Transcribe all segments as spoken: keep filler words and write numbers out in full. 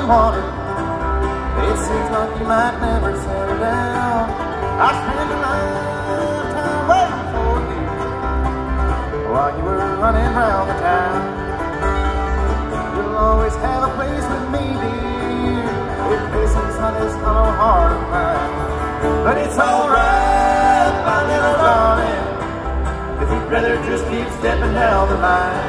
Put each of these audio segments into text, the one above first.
and water. It seems like you might never settle down. I spent a lifetime waiting for you while you were running round the town. You'll always have a place with me, dear. If patience, honey's no heart of mine. But it's alright, my little darling, if you'd rather just keep stepping down the line.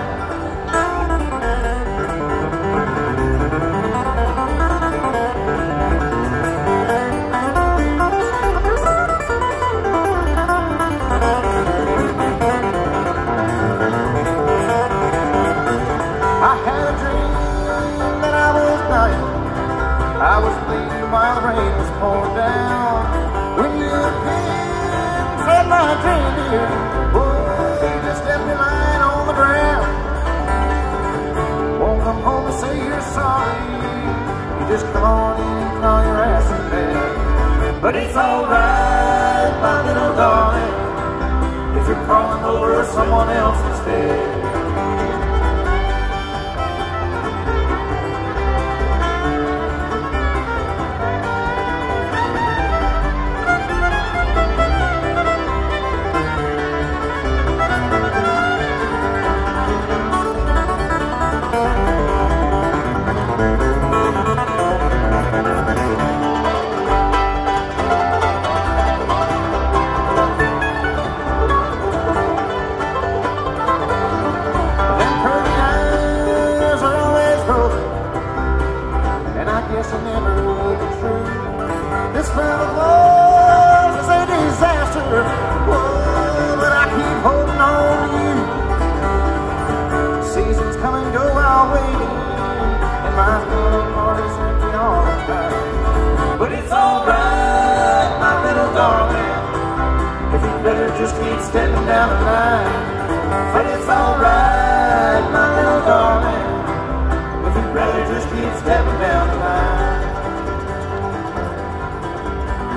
I had a dream that I was dying. I was bleeding while the rain was pouring down. When you appeared and said my dream, dear, oh, you just left me lying on the ground. Won't come home and say you're sorry. You just come on in and call your ass in bed. But it's alright, my little darling, if you're crawling over someone else instead. Just keep stepping down the line. But it's alright, my little darling, if you'd rather just keep stepping down the line.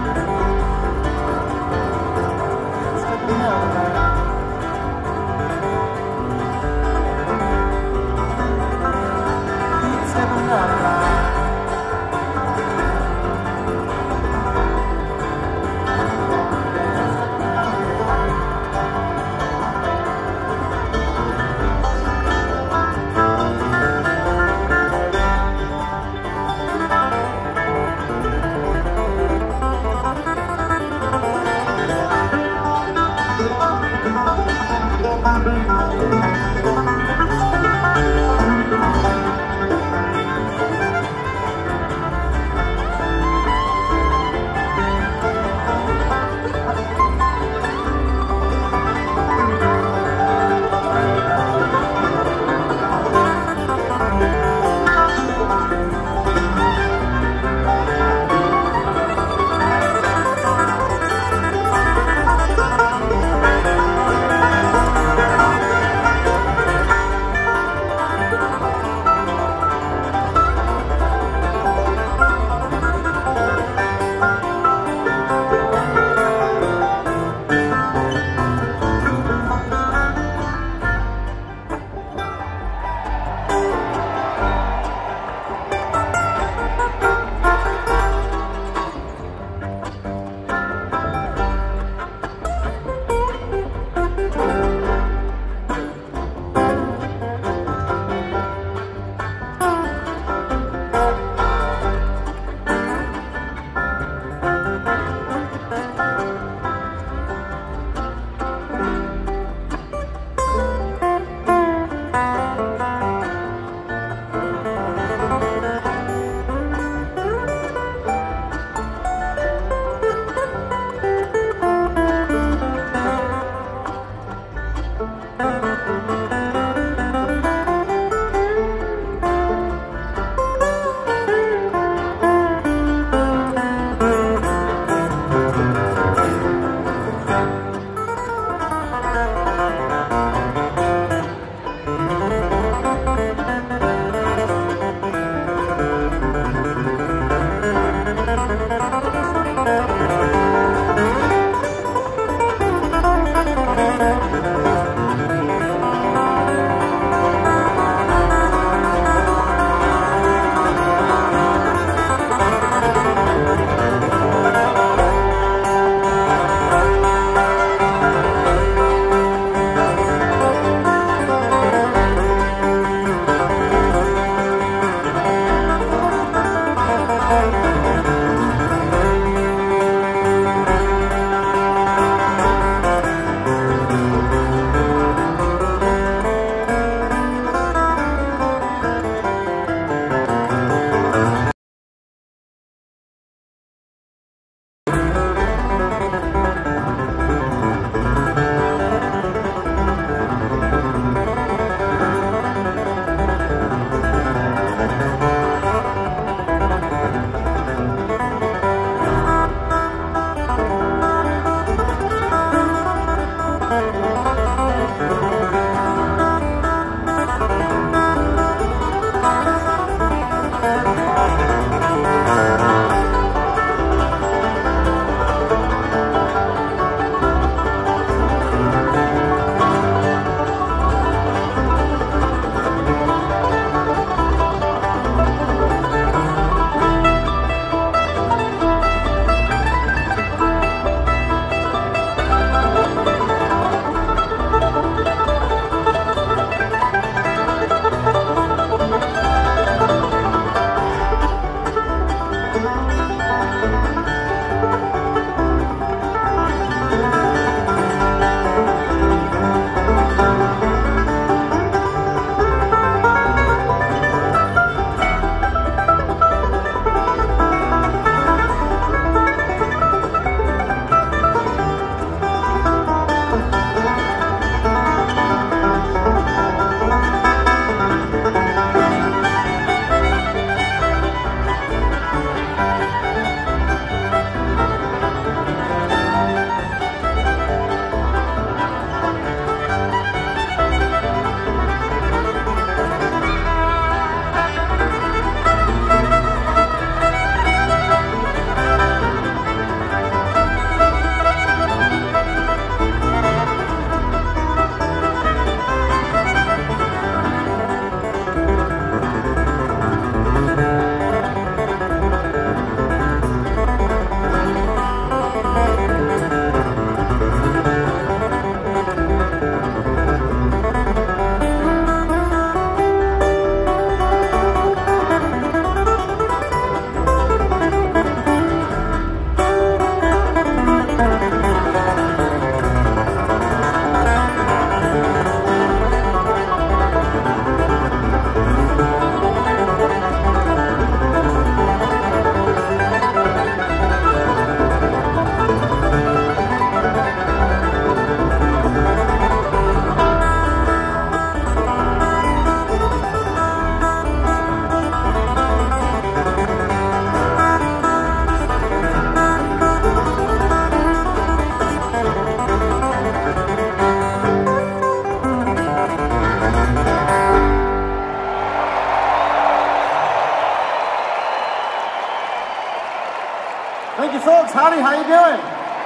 Hey folks, howdy, how you doing?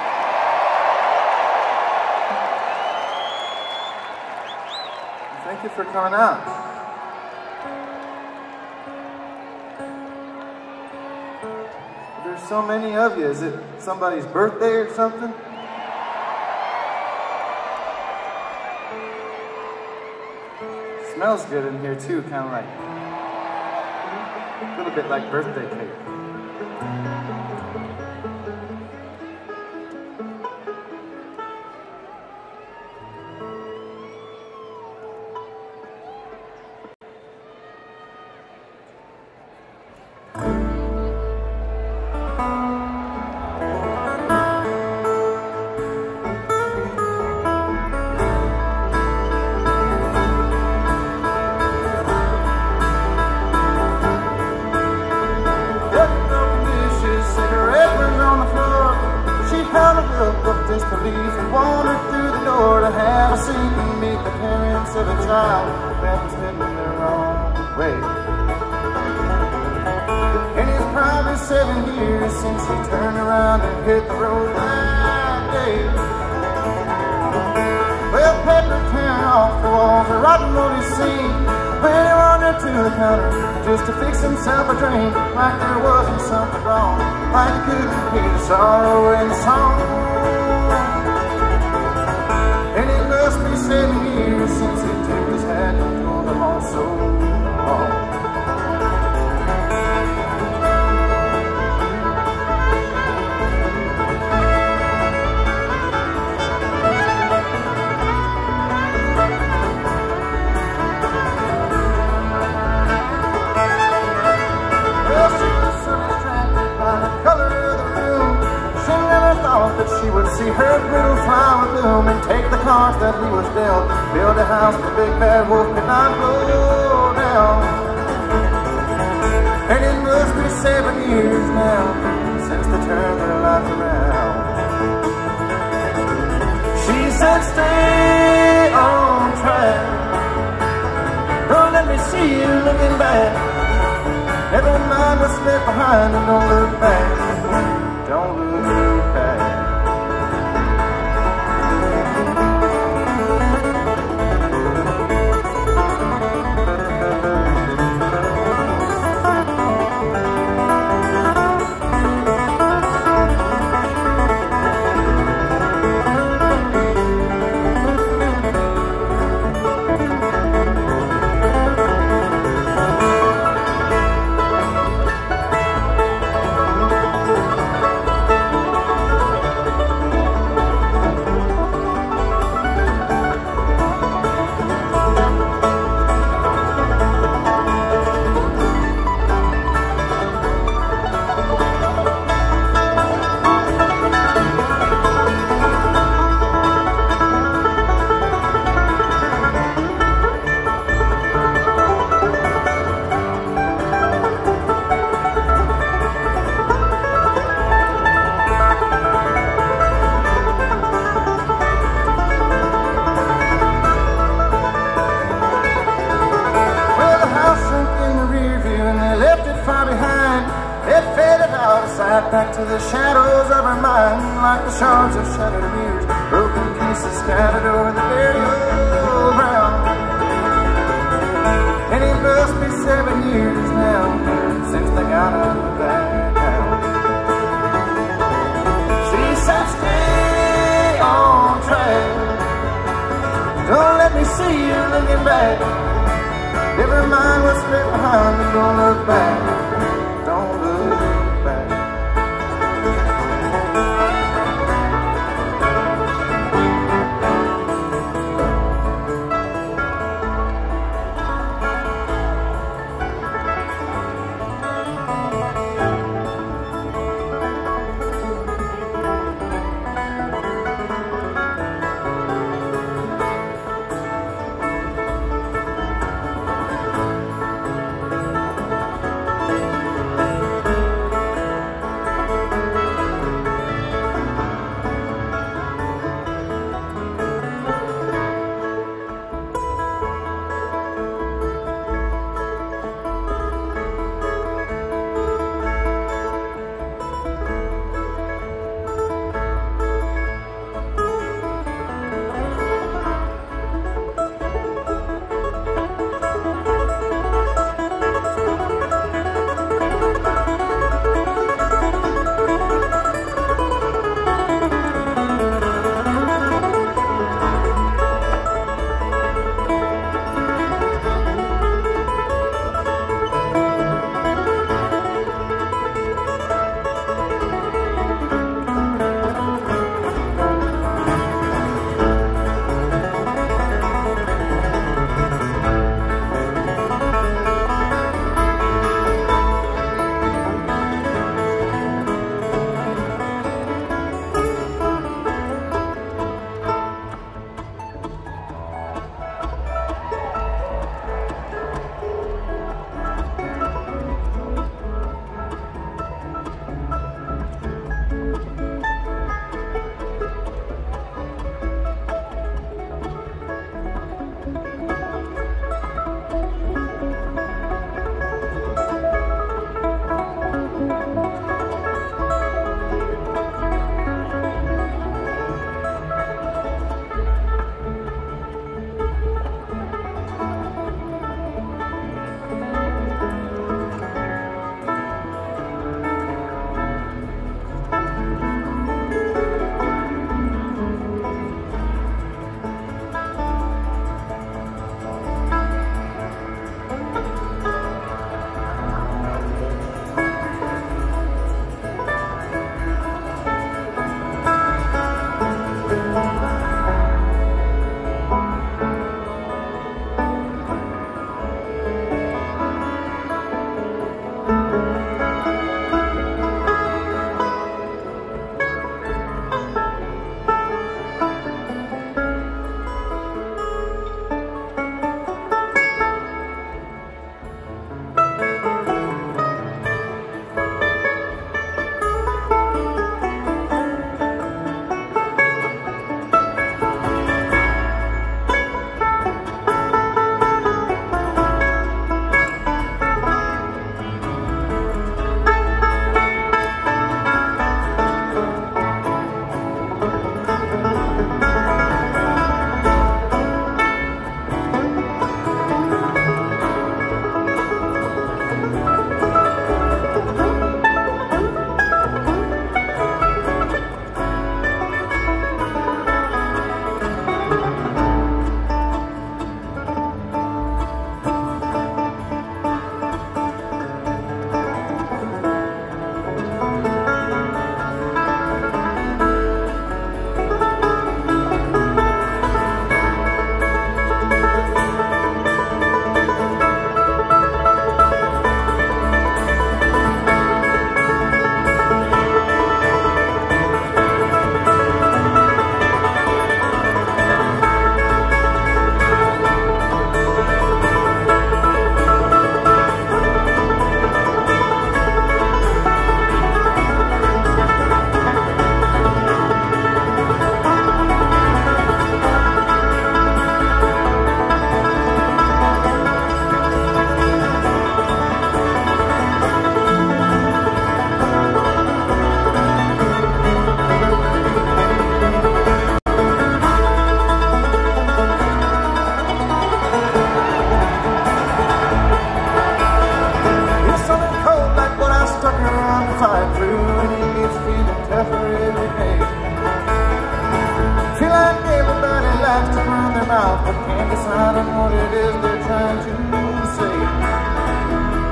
Thank you for coming out. There's so many of you. Is it somebody's birthday or something? Smells good in here too, kind of like a little bit like birthday cake.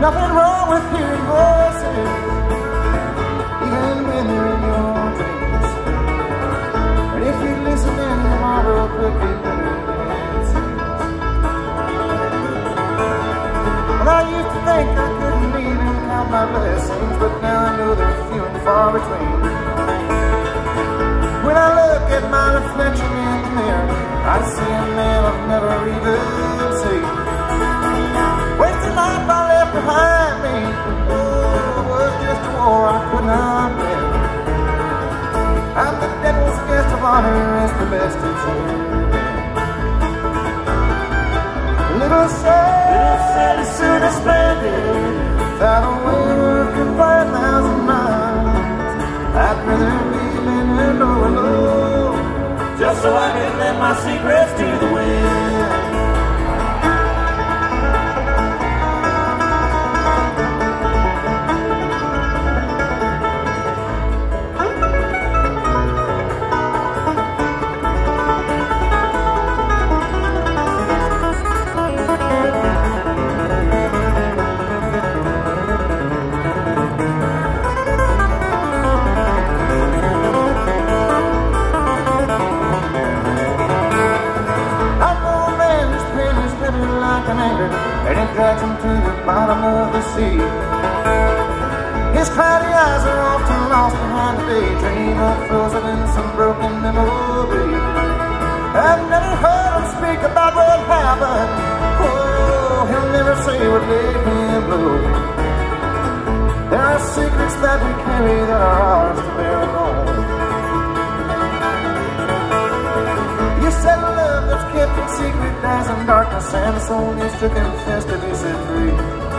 Nothing wrong with hearing voices, even when they're in your dreams. And if you listen in tomorrow, could be better than it seems. Well, I used to think I couldn't even count my blessings, but now I know they're few and far between. When I look at my reflection in the mirror, I see a man I've never even seen. Wasted life I left behind me, oh, it was just a war I could not win. I'm the devil's guest of honor, it's the best it's ever been. A little sad, little sad is soon as splendid, without a way to work for five thousand miles. I'd rather be than and alone, just so I can let my secrets to the wind. And it drags him to the bottom of the sea. His cloudy eyes are often lost behind a daydream, or frozen in some broken memory. I've never heard him speak about what happened. Oh, he'll never say what made him blue. There are secrets that we carry that are ours to bear alone. You said love that's kept in secret dies in darkness, and the soul needs to confess to be set free.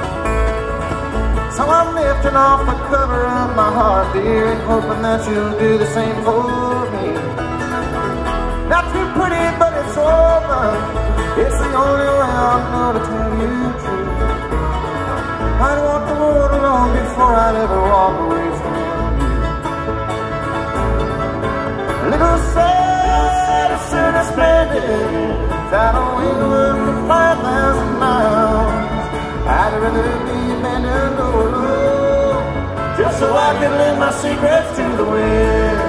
So I'm lifting off the cover of my heart, dear, and hoping that you'll do the same for me. Not too pretty, but it's open. It's the only way I'll know to tell you the truth. I'd walk the world alone before I'd ever walk away from you. A little sad, as soon as splendid, without a way to work for five thousand miles. I'd rather be bent and go alone, just so I can lend my secrets to the wind.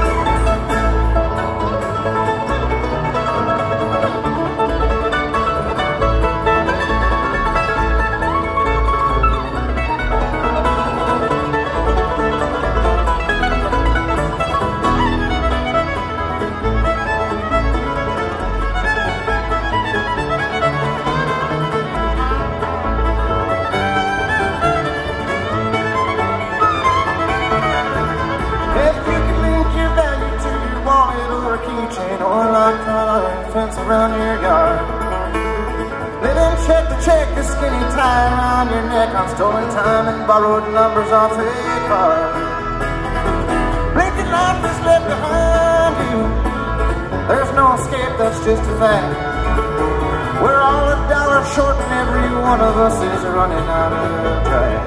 Or like a fence around your yard. Living check to check, a skinny tie around your neck on stolen time and borrowed numbers off a card. Blinking life is left behind you. There's no escape, that's just a fact. We're all a dollar short and every one of us is running out of track.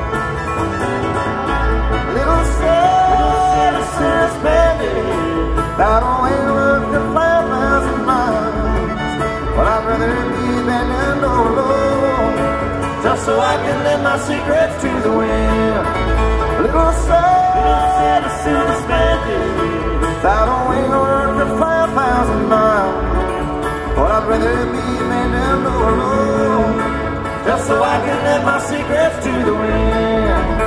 Little sad, little sad, splendid, about a way to work for five thousand miles. Well, I'd rather be than and alone, just so I can lend my secrets to the wind. A little sad, as soon as splendid, without a way to work for five thousand miles. Well, I'd rather be than and alone, just so I can lend my secrets to the wind.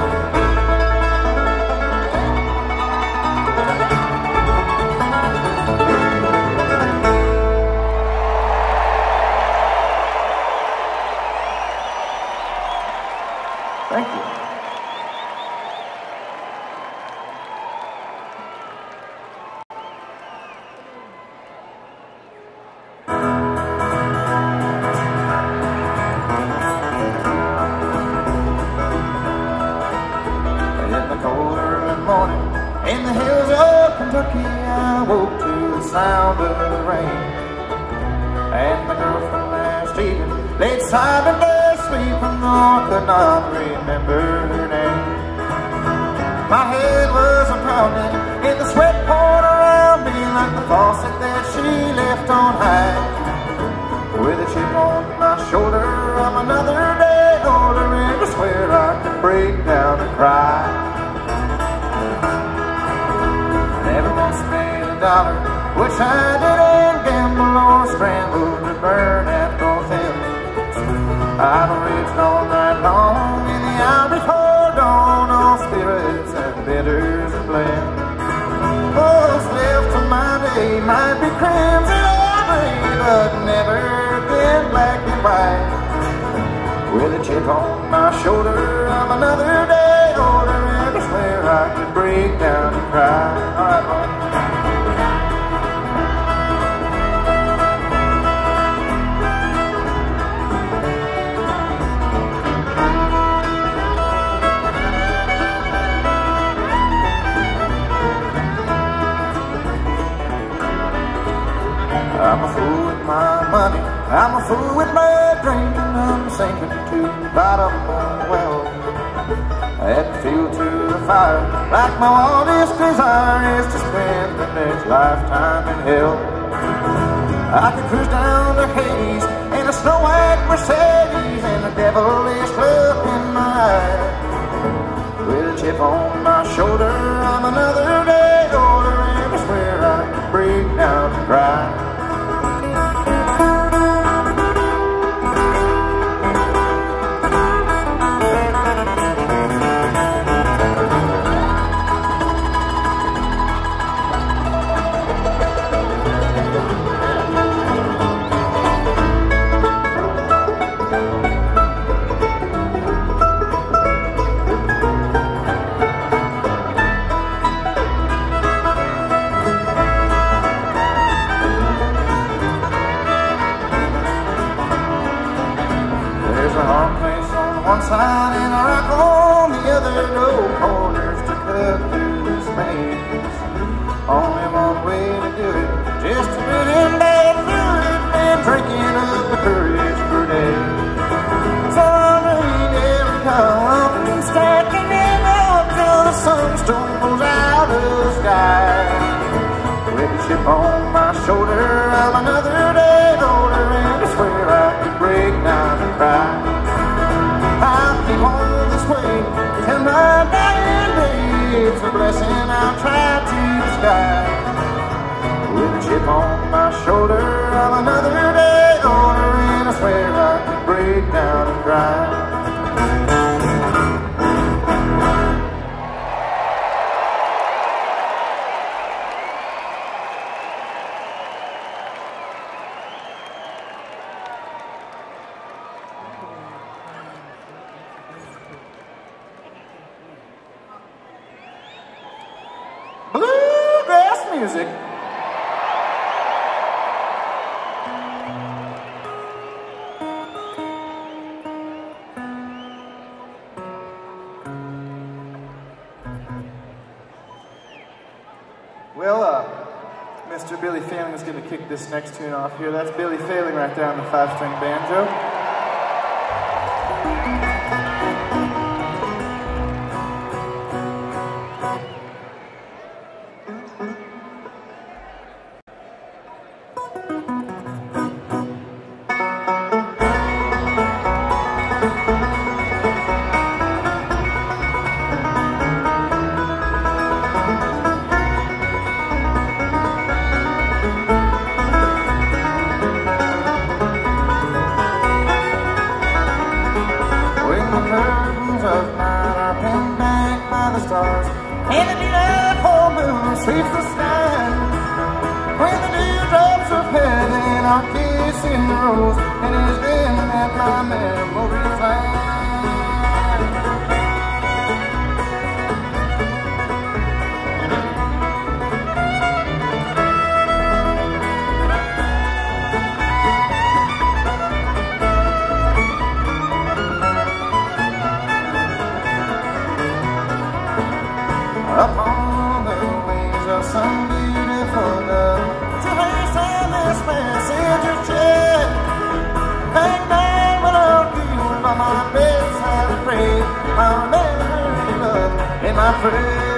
Thank you. In the cold early morning, in the hills of Kentucky, I woke to the sound of the rain. And the girl from last evening laid silent there sleeping, though I could not remember her name. My head was a-pounding, and the sweat poured around me like the faucet that she left on high. With a chip on my shoulder, I'm another day older dollar. Wish I didn't gamble or scramble to burn at both ends. I've reached all night long in the hour before dawn on spirits and bitters and blends. What's left of my day might be crimson or gray, but never again black and white. With a chip on my shoulder, I'm another day older, and I swear I could break down and cry. All right, boy. I'm a fool with my money, I'm a fool with my drink, and I'm sinking to the bottom of the well. I had to feel to the fire, like my wildest desire is to spend the next lifetime in hell. I could cruise down to Hades in a snow-white Mercedes and a devilish look in my eye. With a chip on my shoulder, I'm another day older, and I swear I could break down and cry. One side and a rock on the other, no corners to cut through this maze. Only one way to do it, just to put in bed through it and drinking up the courage for days. So I'm reading every column and stacking it up till the sunstone goes out of the sky. With a chip on my shoulder, I'm another day older, and I swear I could break down and cry. I'll keep on this way till my dying day. It's a blessing I'll try to disguise. With a chip on my shoulder, I'm another day older, and I swear I could break down and cry. Bluegrass music. Well, uh, Mister Billy Failing is going to kick this next tune off here. That's Billy Failing right there on the five-string banjo. Upon the wings of some beautiful love, to hasten this message of cheer. Thank God what I'll do by my bedside and pray, my Mary love and my friend.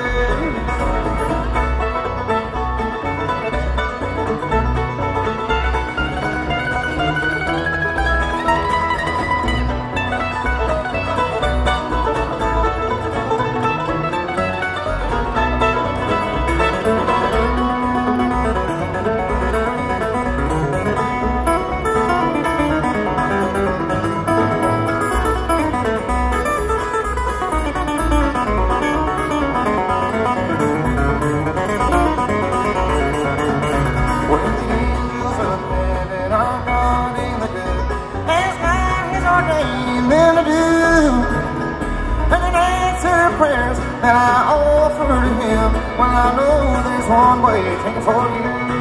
to him. Well, I know there's one way to take it for you.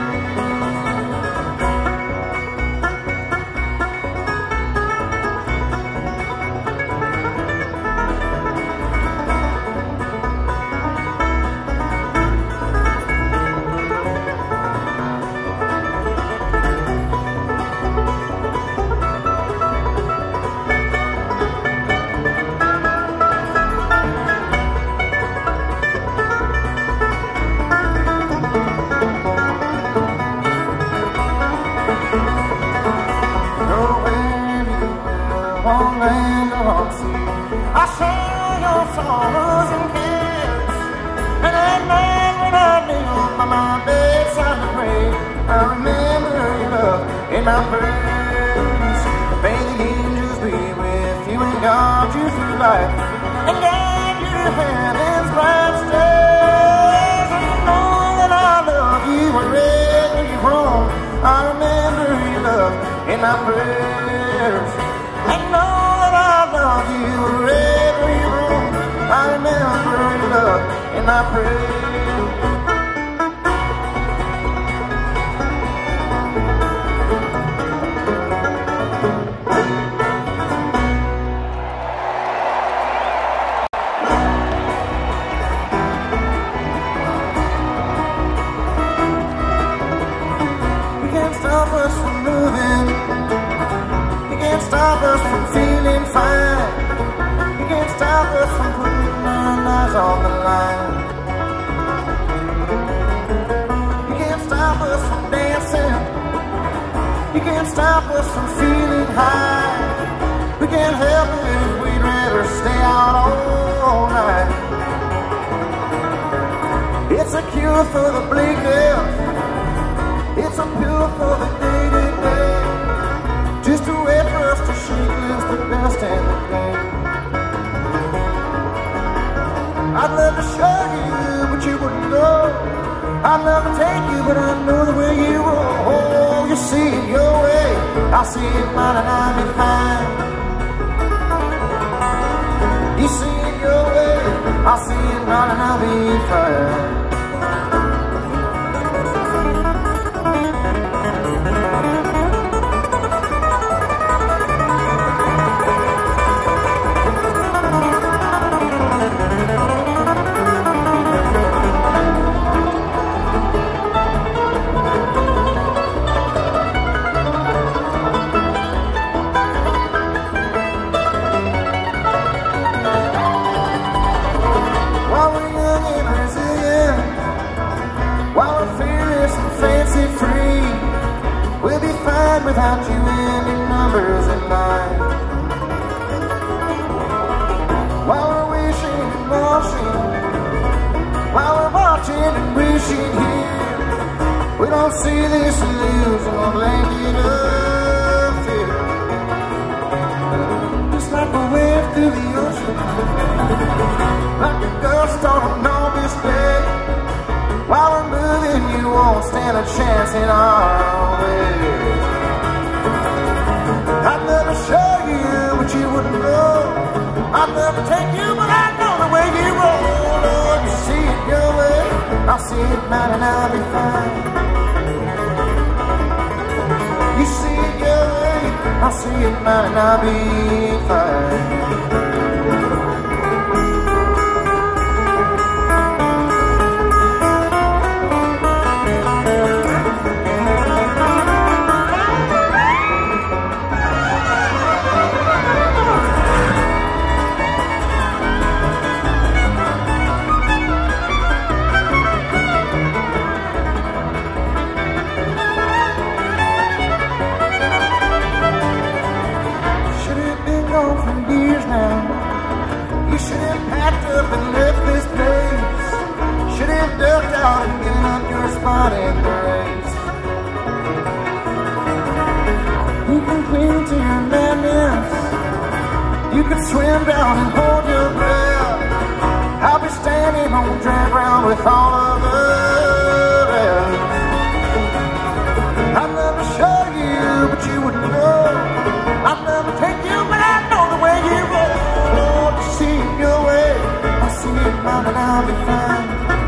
and I'll be fine.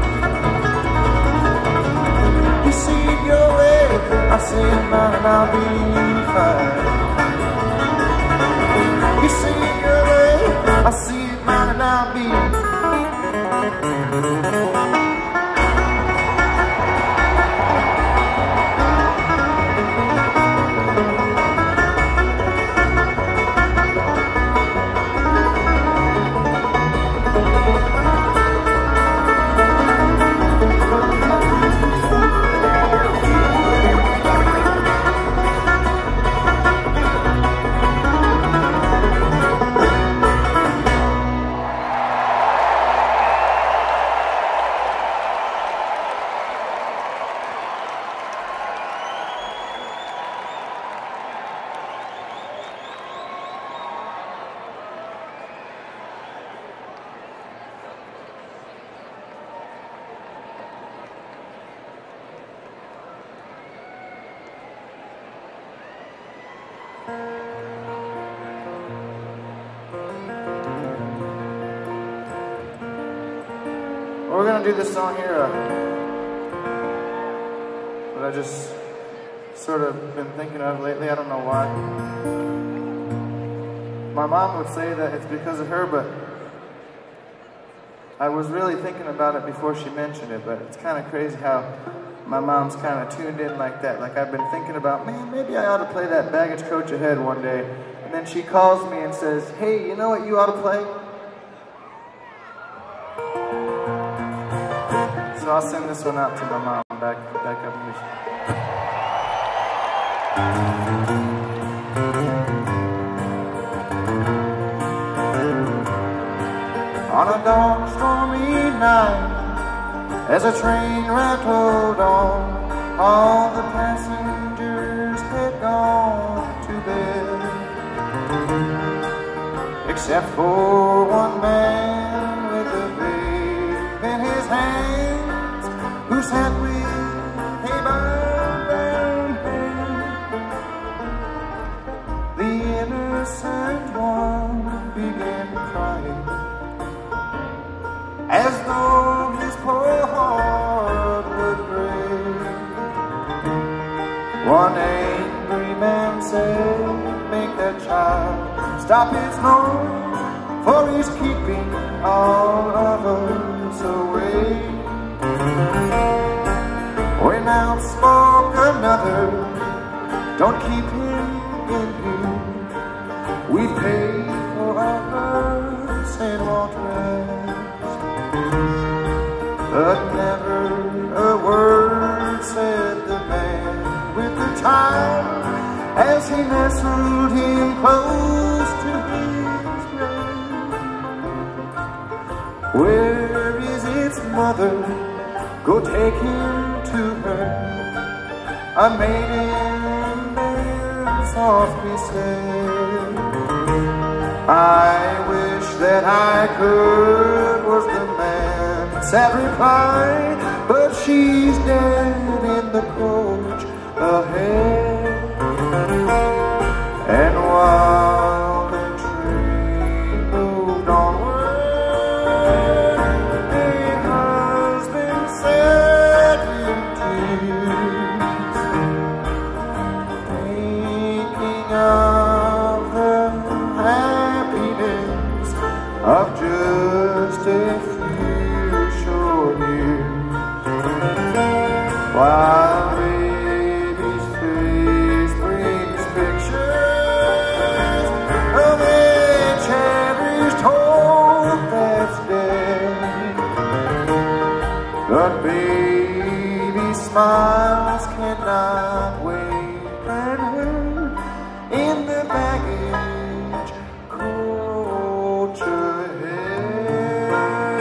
I'll be fine. You see it your way, I see it mine, and I'll be. We're gonna do this song here, uh, that I just sort of been thinking of lately. I don't know why. My mom would say that it's because of her, but I was really thinking about it before she mentioned it. But it's kind of crazy how my mom's kind of tuned in like that. Like I've been thinking about, man, maybe I ought to play that baggage coach ahead one day. And then she calls me and says, hey, you know what you ought to play? So I'll send this one out to my mom back, back up in Michigan. On a dark, stormy night, as a train rattled on, all the passengers had gone to bed, except for one man with a babe in his hands, who sat with a bowed-down head. The innocent one began crying, as though his poor heart would break. One angry man said, make that child stop his moan, for he's keeping all of us away. When out spoke another, don't keep him in here. We paid for our birds and won't rest. But never a word said the man with the child, as he nestled him close to his breast. Where is its mother? Go take him to her. A maiden there softly said, I wish that I could, was the man's sad reply, but she's dead in the coach ahead. And while the train moved onward, a husband sat in tears, thinking of the happiness of just a few short years, while baby's face brings pictures of a cherished hope that's dead. But baby's smiles cannot waken her in the baggage coach ahead.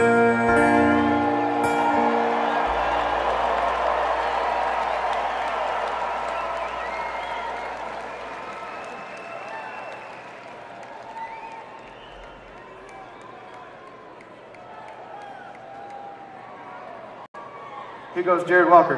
Here goes Jared Walker.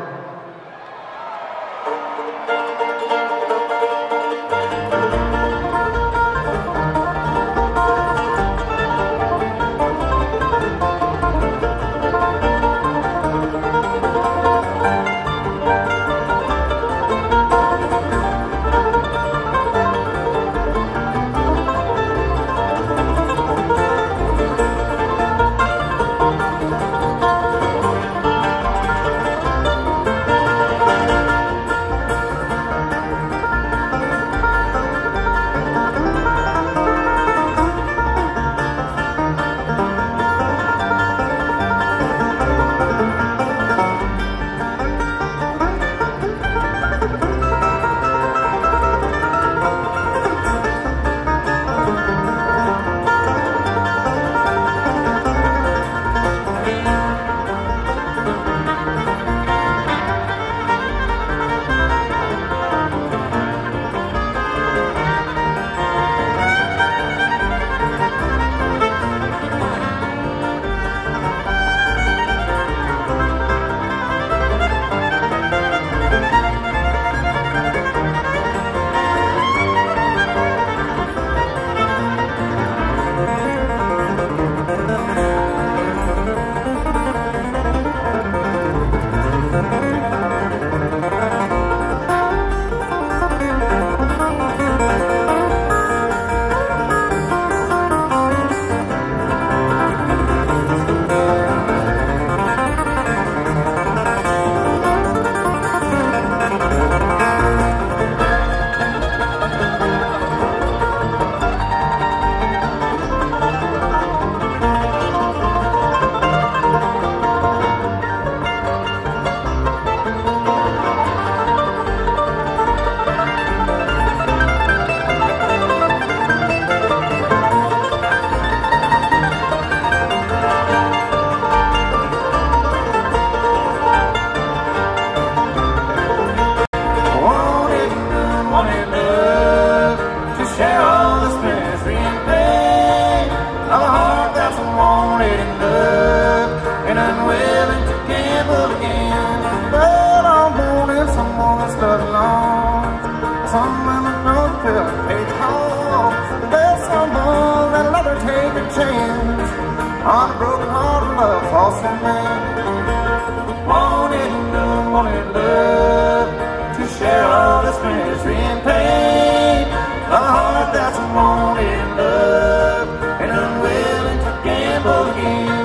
on a broken heart of love, false and man. Wanted and unwanted love to share all this misery and pain. A heart that's wanted love and unwilling to gamble again.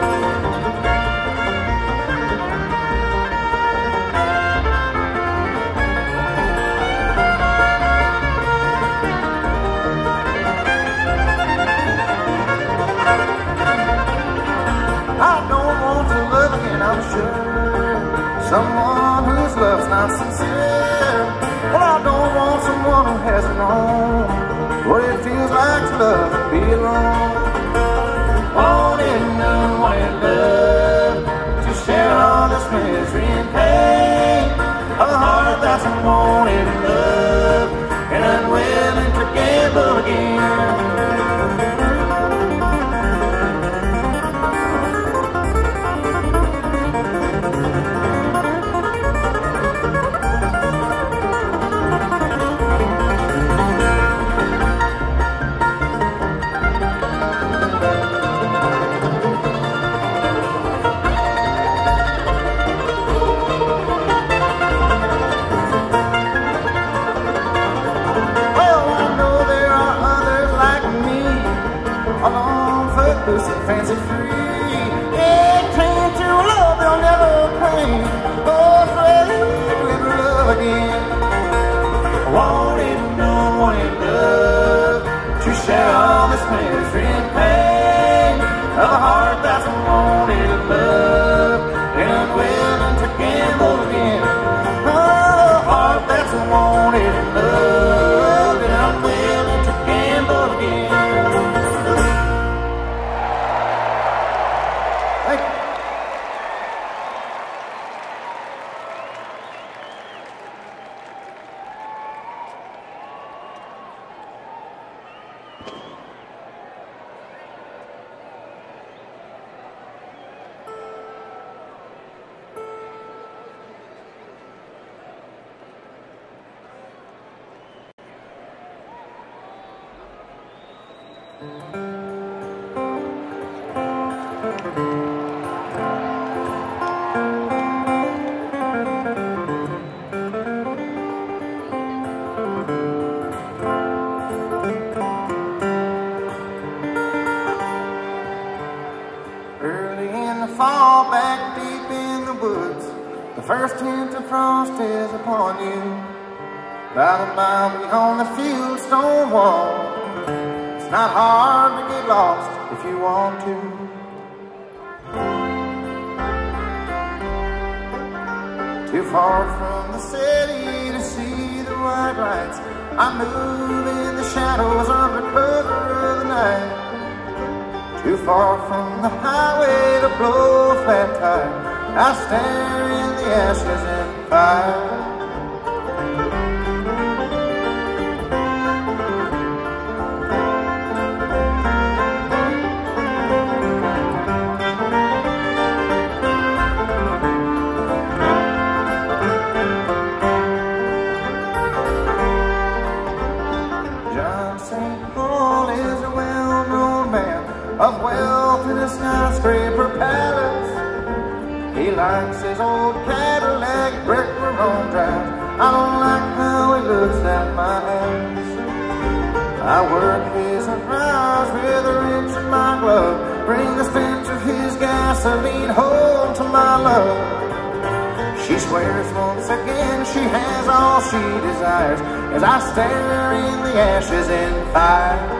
I'm sure someone whose love's not sincere. Well, I don't want someone who hasn't known what it feels like to love and be alone. Wanted and unwanted love to share all this misery and pain. A heart that's unwanted love and unwilling to gamble again. Fancy free, yeah, came to love they'll never claim. Oh, afraid with love again. Wanted and unwanted love to share all this misery and pain. A heart that's wanted love and unwilling to gamble again. Oh, a heart that's wanted love and unwilling to gamble again. Early in the fall, back deep in the woods, the first hint of frost is upon you. About a mile beyond the field stone wall, it's not hard to get lost if you want to. Too far from the city to see the white lights, I move in the shadows under cover of the night. Too far from the highway to blow a flat tire, I stare in the ashes and fire. Of wealth in a skyscraper palace, he likes his old Cadillac brick Vermont drive. I don't like how he looks at my ass. I work his rise with a wrench in my glove, bring the stench of his gasoline home to my love. She swears once again she has all she desires, as I stare in the ashes and fire.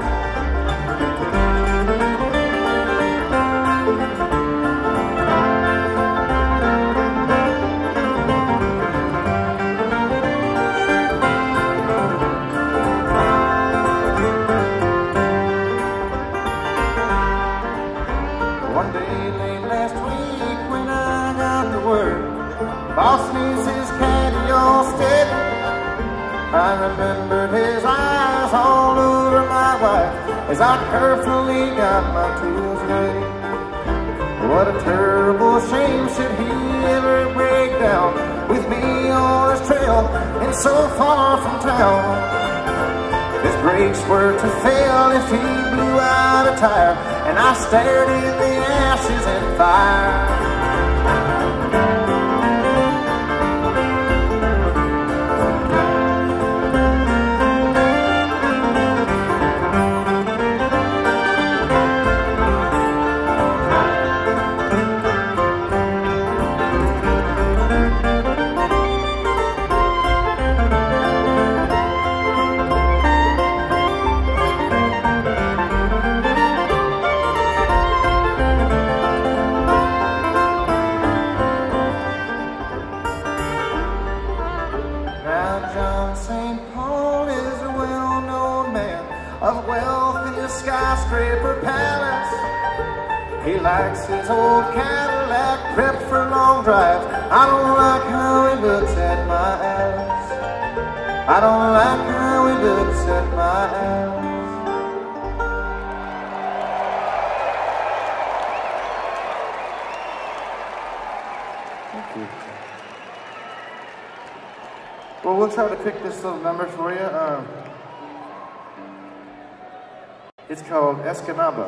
Boss needs his caddy all steady. I remembered his eyes all over my wife as I carefully got my tools ready. What a terrible shame should he ever break down with me on his trail and so far from town. His brakes were to fail if he blew out a tire, and I stared in the ashes and fire. Skyscraper palace. He likes his old Cadillac prepped for long drives. I don't like how he looks at my Alice. I don't like how he looks at my Alice. Thank you. Well, we'll try to pick this little number for you. Uh, It's called Escanaba.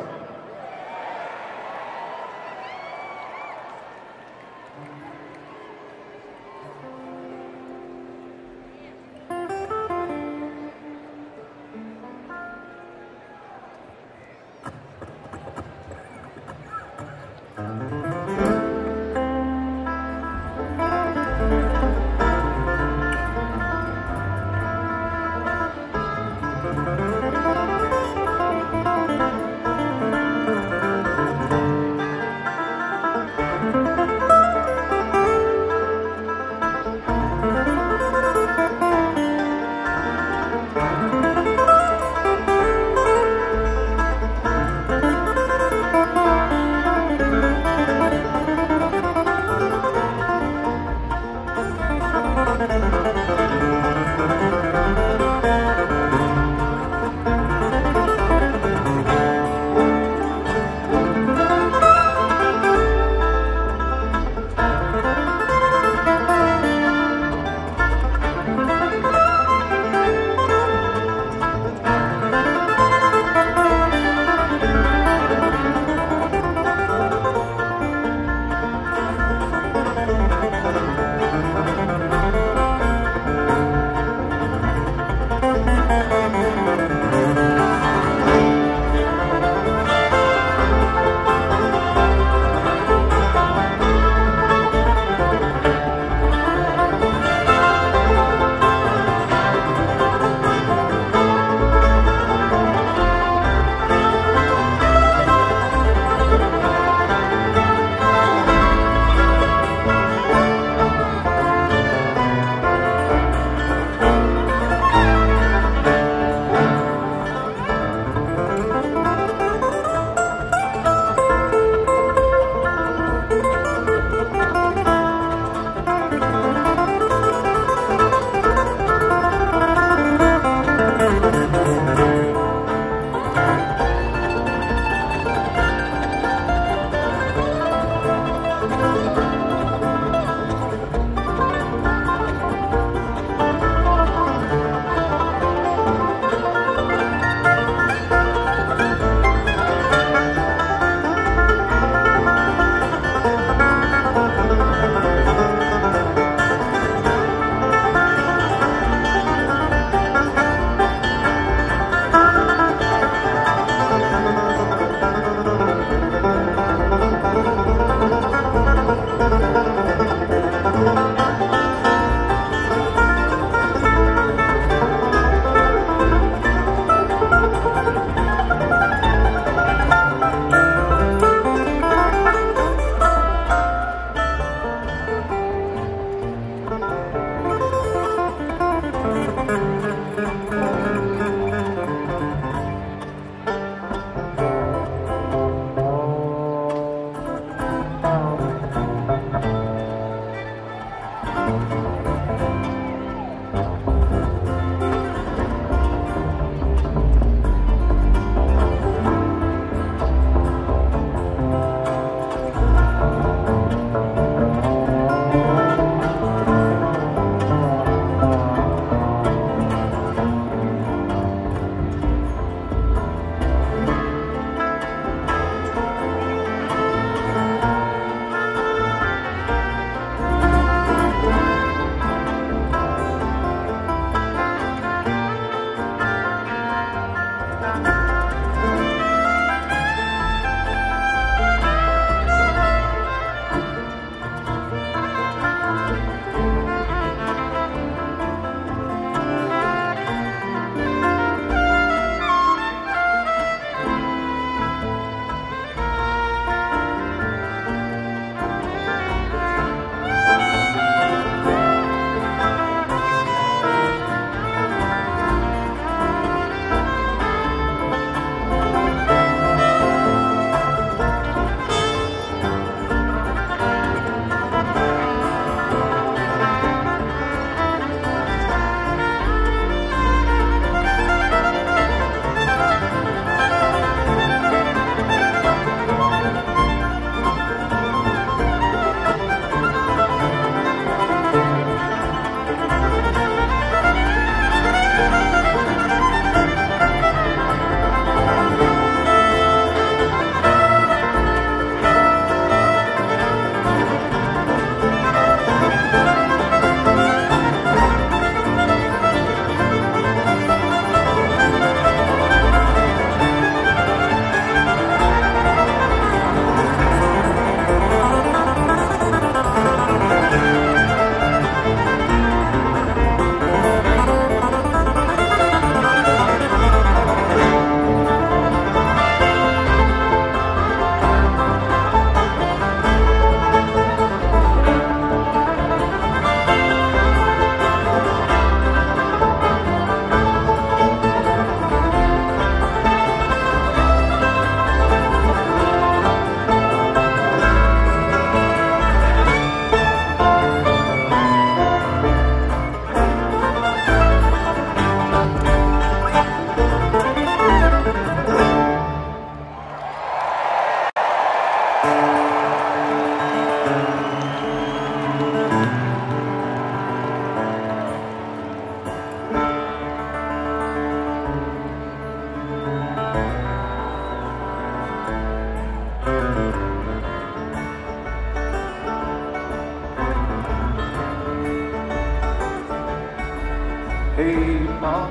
Hey, Mom,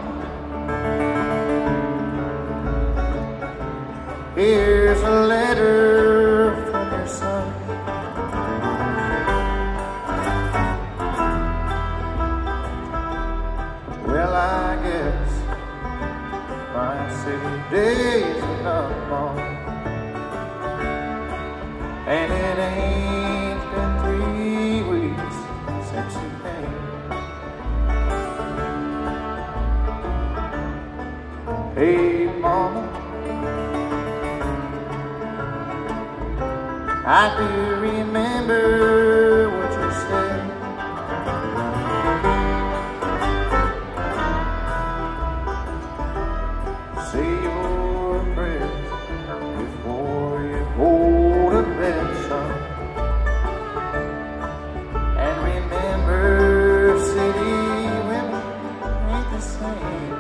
here's a letter from your son. Well, I guess my city days are not long, and it ain't been three weeks since you came. Hey, Mama, I do remember what you said. Say your prayers before you go to bed, son. And remember, city women ain't the same.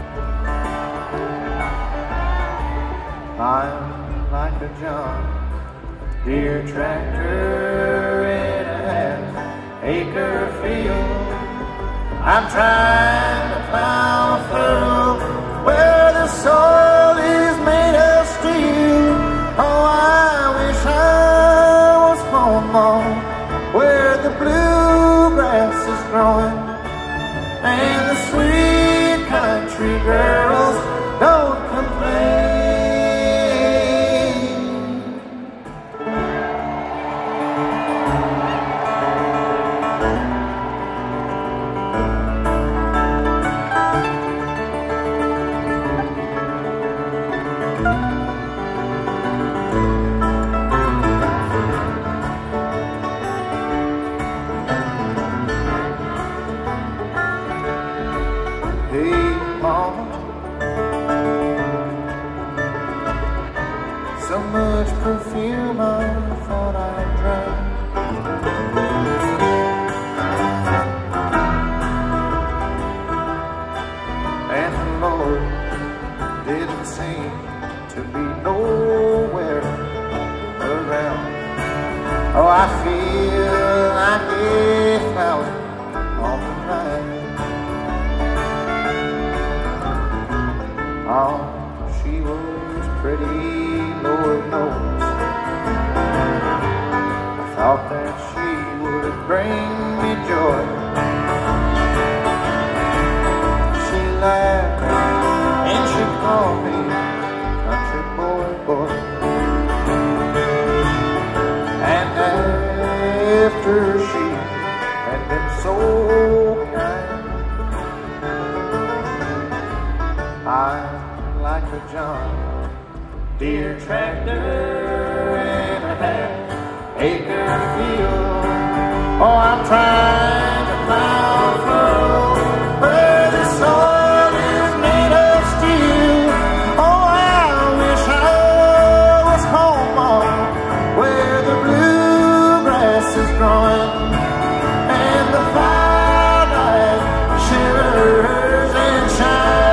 I'm like a John Deere tractor in a half acre field. I'm trying to plow a furrow where the soil is made of steel. Oh, I wish I was home on where the bluegrass is growing and the sweet country girls don't complain. So much perfume I thought I'd try. And the Lord didn't seem to be nowhere around. Oh, I feel like a flower on the vine. Oh, she was pretty, Lord knows. I thought that she would bring me joy. She laughed and she called me country boy, boy. And after she had been so kind, I'm like a John Deere tractor in a half acre field. Oh, I'm trying to plow a furrow where the soil is made of steel. Oh, I wish I was home on where the bluegrass is growing and the firelight shivers and shines.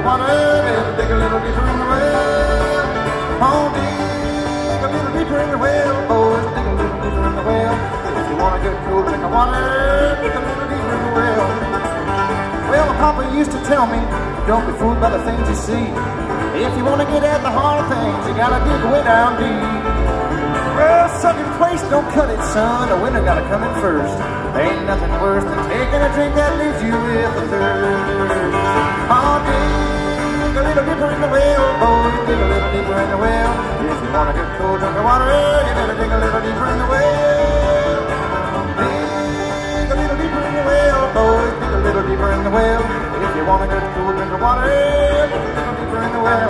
water, better dig a little deeper in the well. Oh, dig a little deeper in the well, boys, dig a little deeper in the well. If you want a good cool drink of water, dig a little deeper in the well. Well, my papa used to tell me, don't be fooled by the things you see. If you want to get at the heart of things, you gotta dig way down deep. Well, second place, don't cut it, son. The winner gotta come in first. Ain't nothing worse than taking a drink that leaves you with a thirst. Oh, dig a little deeper in the well, boys, dig a little deeper in the well. If you want a good cold drink of water, you better dig a little deeper in the well. Dig a little deeper in the well, boys, dig a little deeper in the well. If you want a good cool drink of water, dig a little deeper in the well.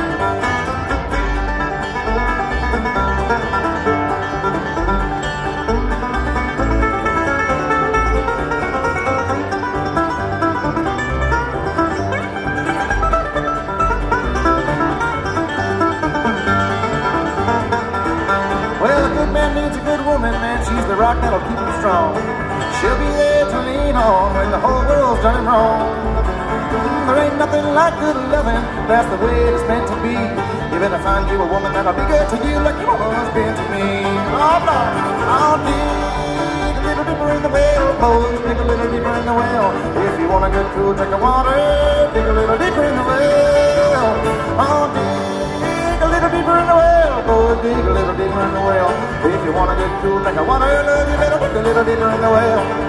Man, she's the rock that'll keep him strong. She'll be there to lean on when the whole world's done him wrong. There ain't nothing like good loving, that's the way it's meant to be. You're gonna find you a woman that'll be good to you like you've always been to me. Oh, Lord, I'll dig a little deeper in the well, boys, dig a little deeper in the well. If you want a good cool drink of water, dig a little deeper in the well. Oh, dig a little deeper in the well, boys, dig a little deeper in the well. If you want a good cool drink of water, you better dig a little deeper in the well.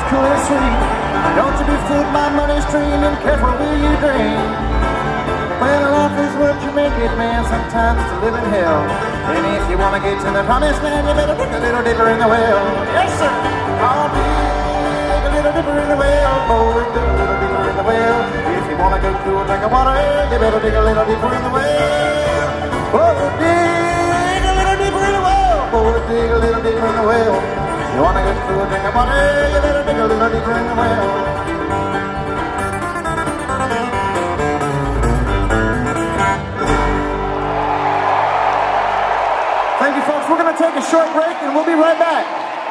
cool and sweet. Don't you be fooled by money's dream, and careful will you dream. Well, life is what you make it, man. Sometimes it's a living hell. And if you want to get to the promised land, you better dig a little deeper in the well. Yes, sir. I'll dig a little deeper in the well, boy. Dig a little deeper in the well. If you want to go to a drink of water, you better dig a little deeper in the well. Oh, dig a little deeper in the well, boy. Dig a little deeper in the well. You want to get to a drink of water, you better dig a little deeper in the well. Thank you, folks. We're going to take a short break, and we'll be right back.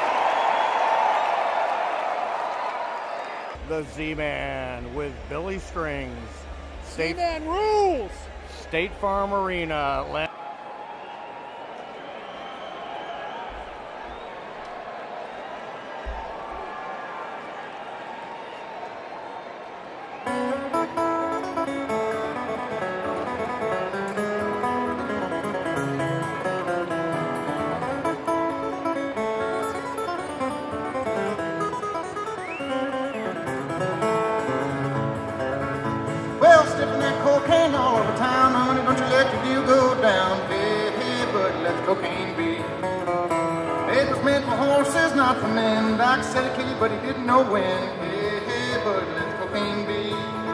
The Z-Man with Billystrings. State Z-Man rules! State Farm Arena. Said a kitty, but he didn't know when. Hey, hey, but let cocaine be.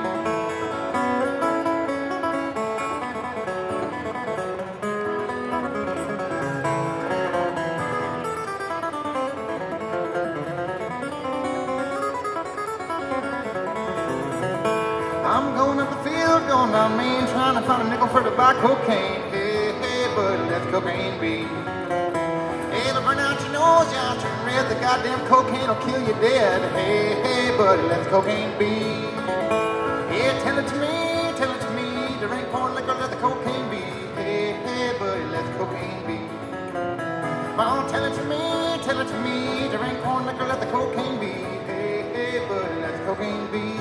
I'm going up the field, going down Main, trying to find a nickel for to buy cocaine. Hey, hey, but let cocaine be. Burn out your nose, you out your red. The goddamn cocaine will kill you dead. Hey, hey, buddy, let cocaine be. Yeah, tell it to me, tell it to me. There ain't corn liquor, let the cocaine be. Hey, hey, buddy, let cocaine be. Oh, tell it to me, tell it to me. There ain't corn liquor, let the cocaine be. Hey, hey, buddy, let cocaine be.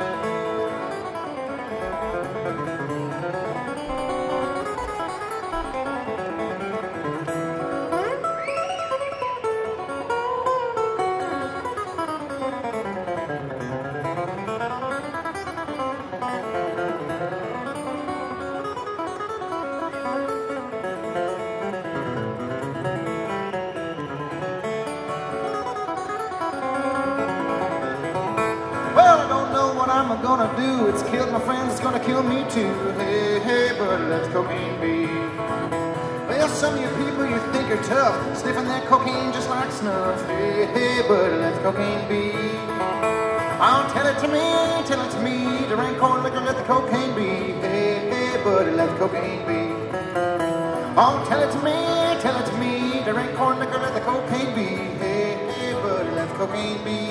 I'm gonna do, it's killed my friends, it's gonna kill me too. Hey, hey, buddy, let's cocaine be. Well, some of you people you think are tough, sniffing that cocaine just like snuff. Hey, hey, buddy, let's cocaine be. Oh, tell it to me, tell it to me. There ain't corn liquor, let the cocaine be. Hey, hey, buddy, let cocaine be. Oh, tell it to me, tell it to me. There ain't corn liquor, let the cocaine be. Hey, hey, buddy, let cocaine be.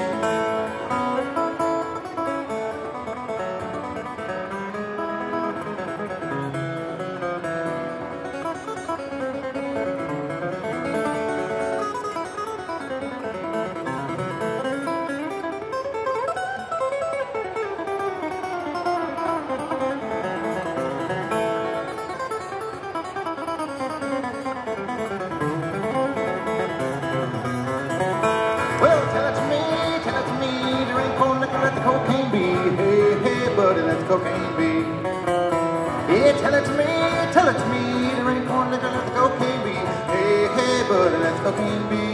Cocaine be. Yeah, tell it to me, tell it to me. There ain't corn liquor, let the cocaine be. Hey, hey, buddy, let the cocaine be.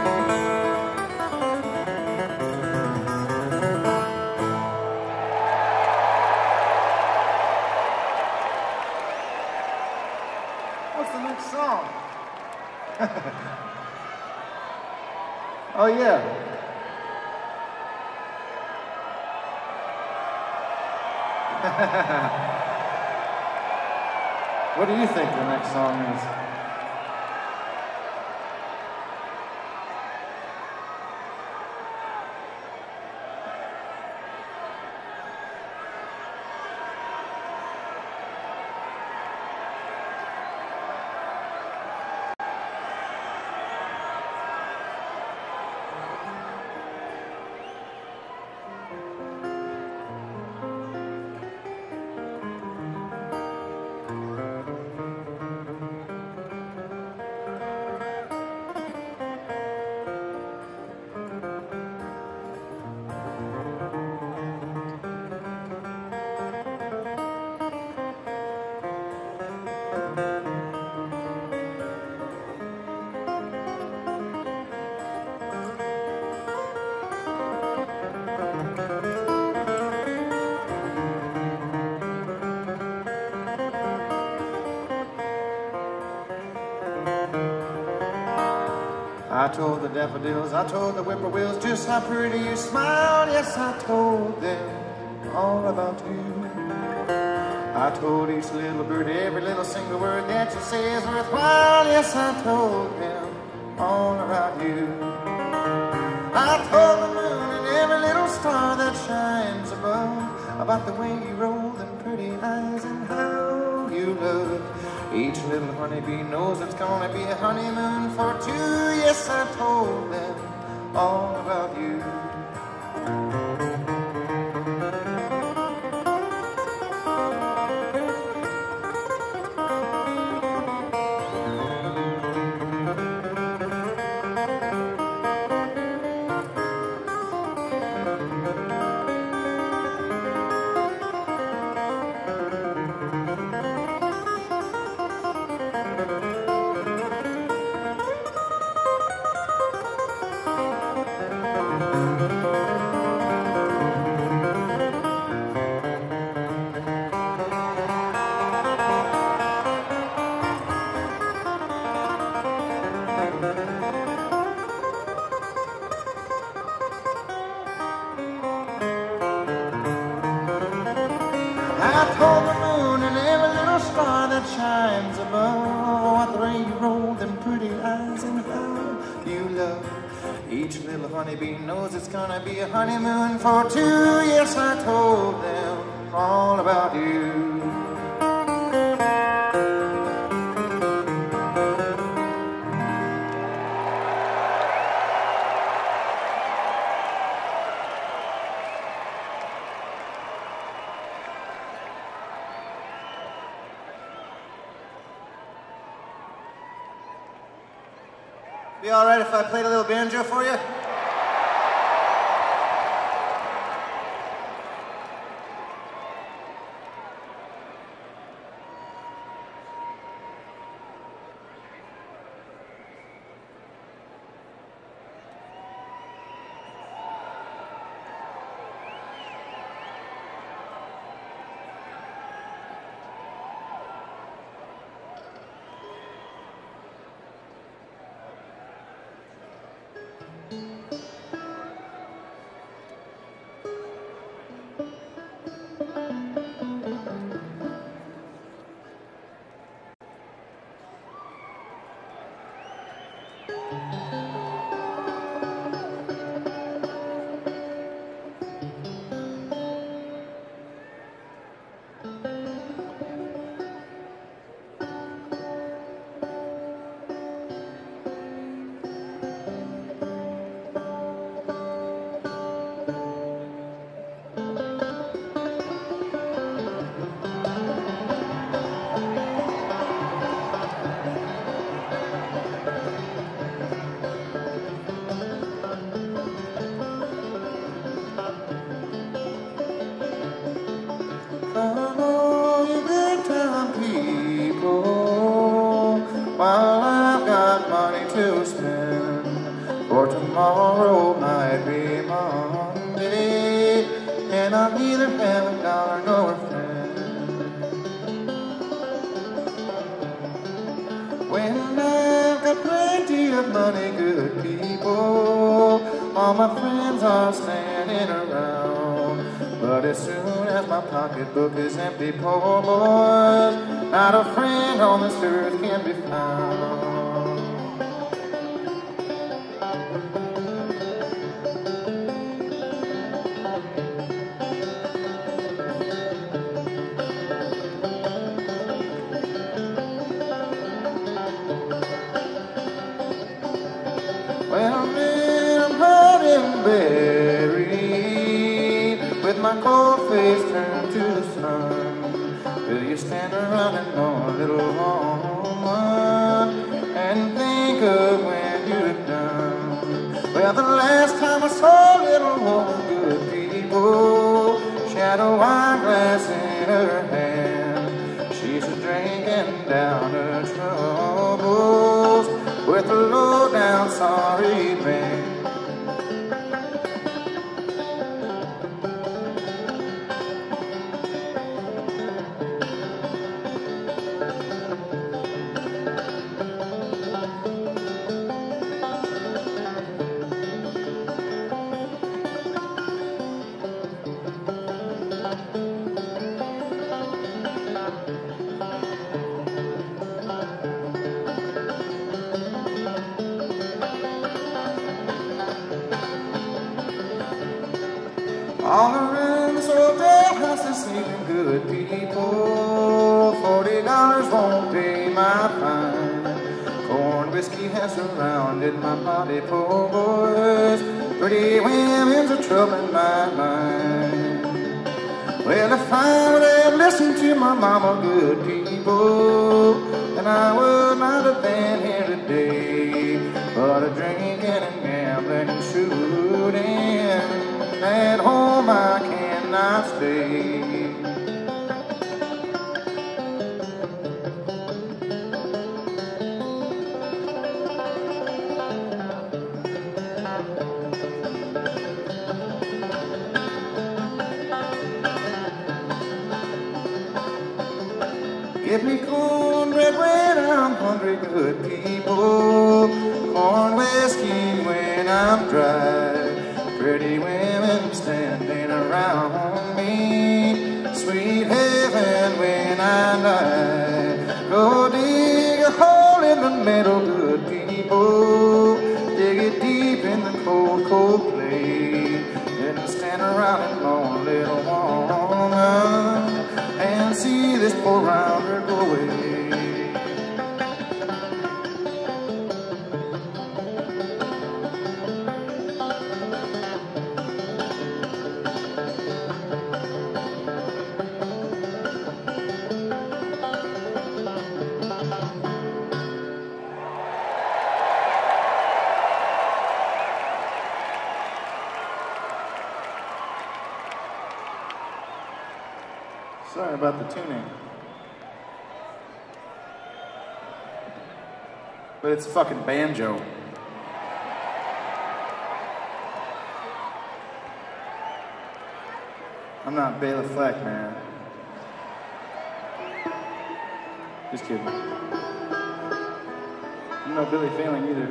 What's the next song? Oh, yeah. What do you think the next song is? told the daffodils, I told the whippoorwills just how pretty you smiled. Yes, I told them all about you. I told each little bird every little single word that you say is worthwhile. Yes, I told them all about you. I told the moon and every little star that shines above about the way you roll them pretty eyes and how you love. Each little honeybee knows it's gonna be a honeymoon for two. Yes, I told them all about you. I told the moon and every little star that shines above what the way you roll them pretty eyes and how you love. Each little honeybee knows it's gonna be a honeymoon for two. Yes, I told them all about you. Be all right if I played a little banjo for you? While I've got money to spend, for tomorrow might be Monday, and I'll neither have a dollar nor a friend. When I've got plenty of money, good people, all my friends are standing around. But as soon as my pocketbook is empty, poor boys, not a friend on this earth can be found. Well, man, I'm hot and buried, with my cold face turned to the sun. Will you stand around and know a little woman and think of when you're done? Well, the last time I saw a little woman, good people, she had a wine glass in her hand. She's a drinking down her troubles with a low down sorry man. All around this old jailhouse is sleeping good people. Forty dollars won't pay my fine. Corn whiskey has surrounded my body, poor boys. Pretty women's are troubling my mind. Well, if I would have listened to my mama, good people, then I would not have been here today. But a drinking and gambling and shooting, at home I cannot stay. Give me cornbread when I'm hungry, good people. Corn whiskey when I'm dry. Pretty women standing around me. Sweet heaven when I lie. Go dig a hole in the middle, good people. Dig it deep in the cold, cold clay. Then stand around and moan, little woman, and see this poor rounder go away. Sorry about the tuning. But it's a fucking banjo. I'm not Bela Fleck, man. Just kidding. I'm no Billy Failing either.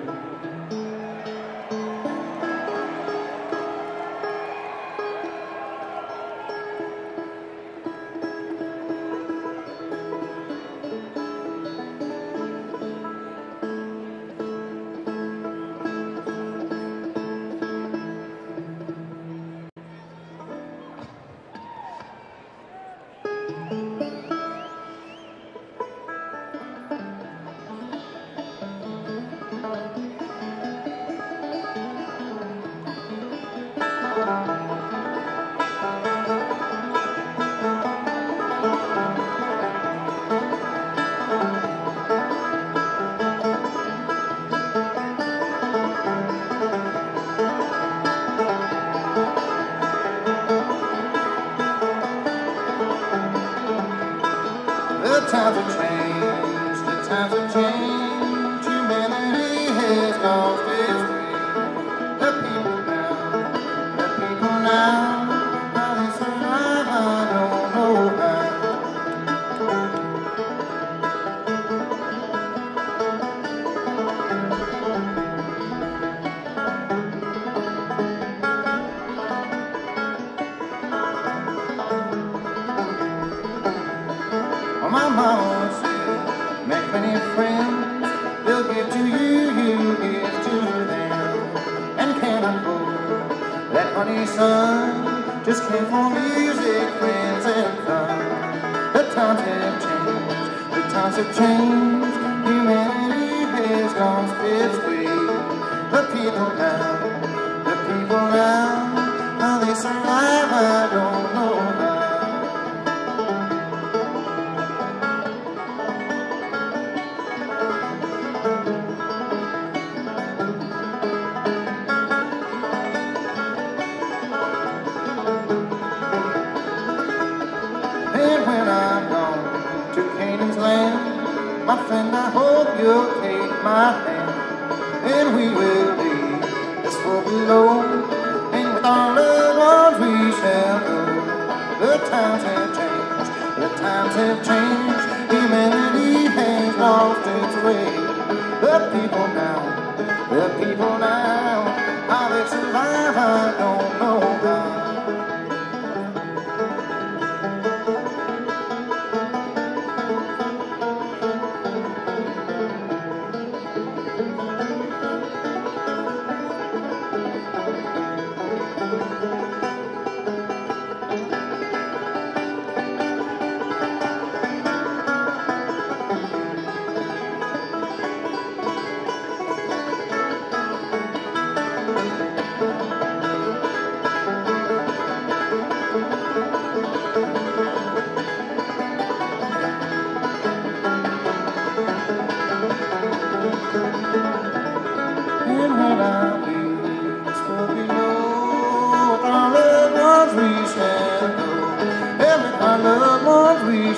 times have changed, the times have changed. Humanity has lost its way. The people now, the people now, how they survive, I don't know how. Well, my mama said, make many friends, they'll give to you, you give to them. And can't afford that money, son, just came for music, friends, and fun. The times have changed, the times have changed. Humanity has lost its way. The people now, the people now, how they survive, I don't know how. My friend, I hope you'll take my hand, and we will leave this world below, and with our loved ones we shall go. The times have changed, the times have changed. Humanity has lost its way. The people now, the people now, how they survive, I don't know how.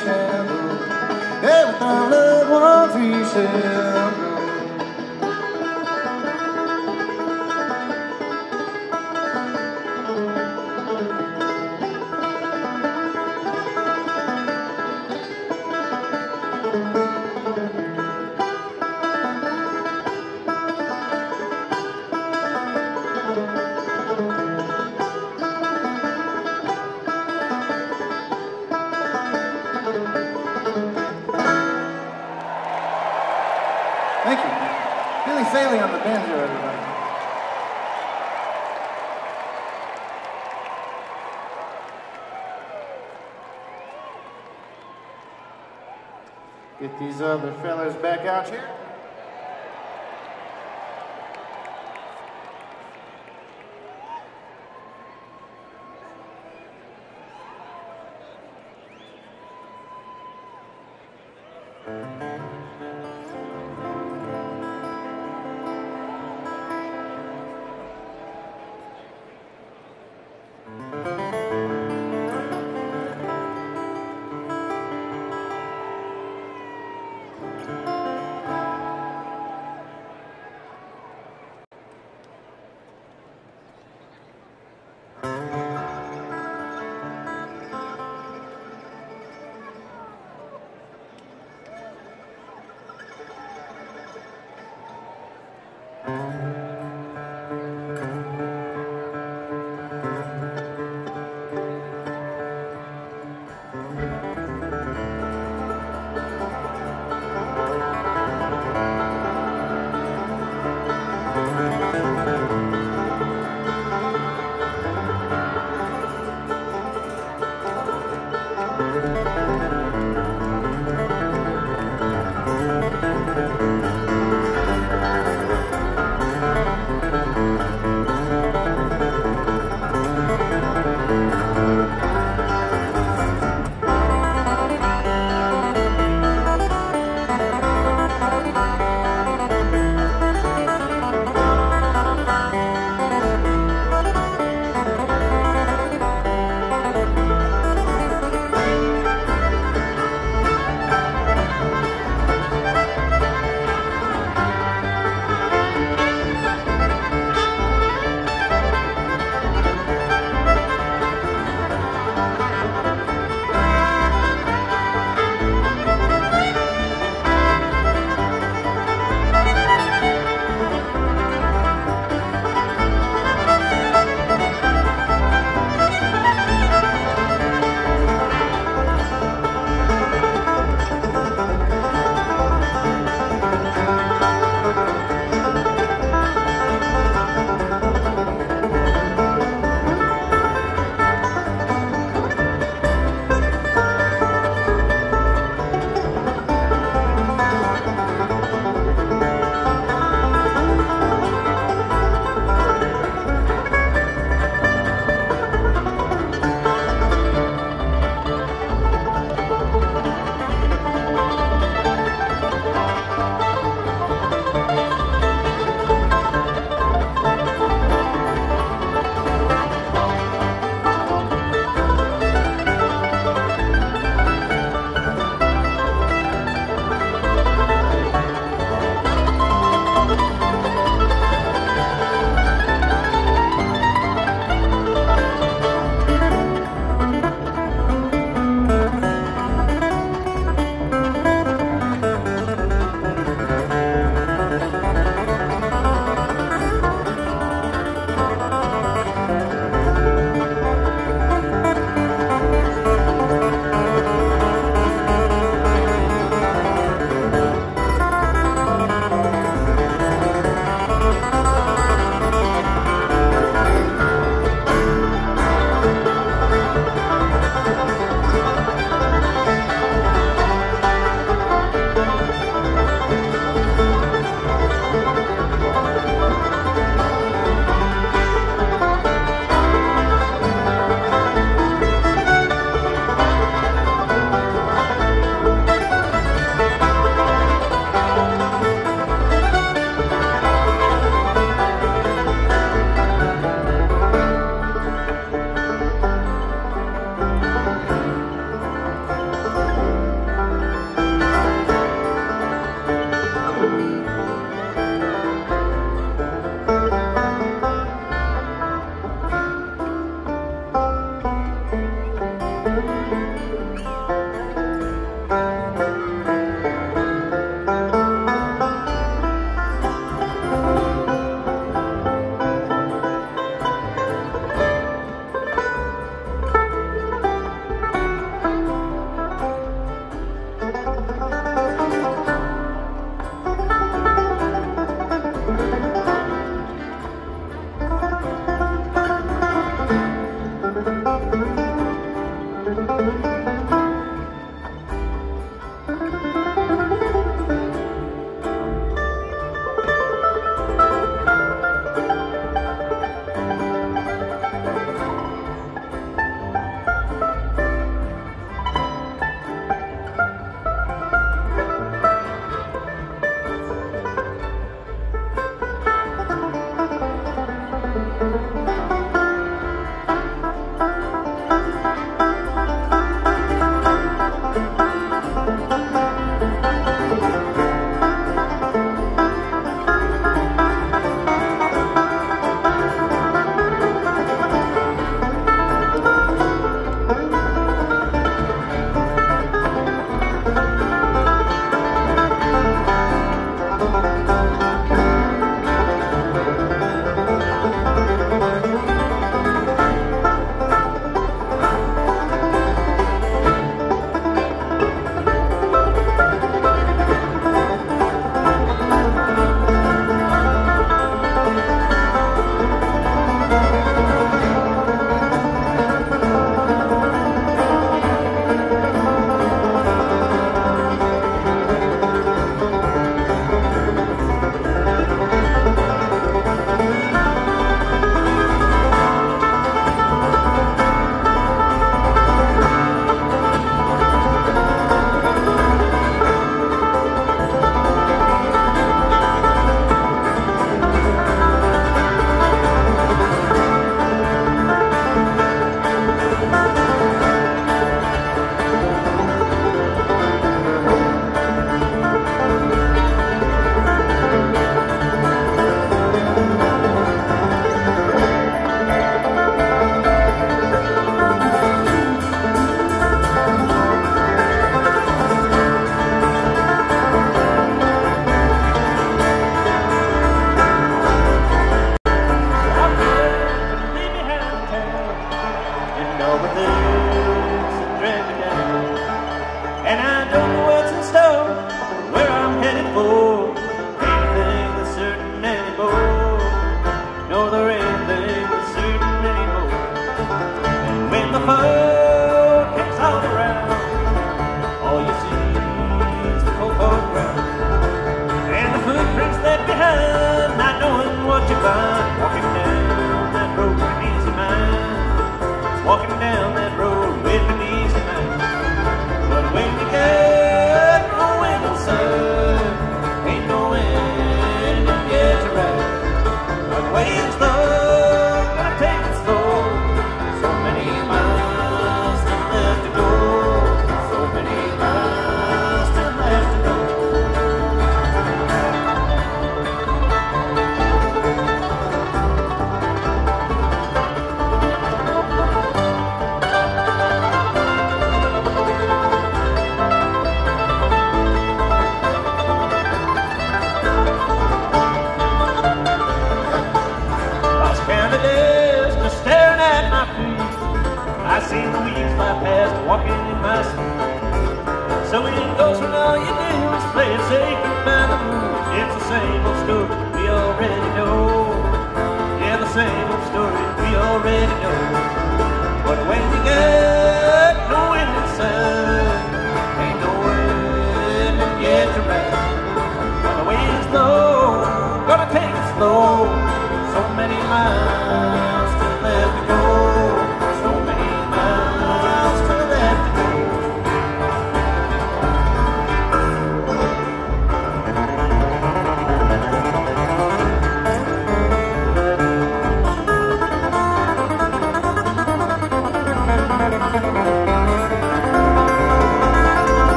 shall go. Yeah, with our loved ones we shall go. Thank you. Billy Faley on the banjo, everybody. Get these other fellas back out here.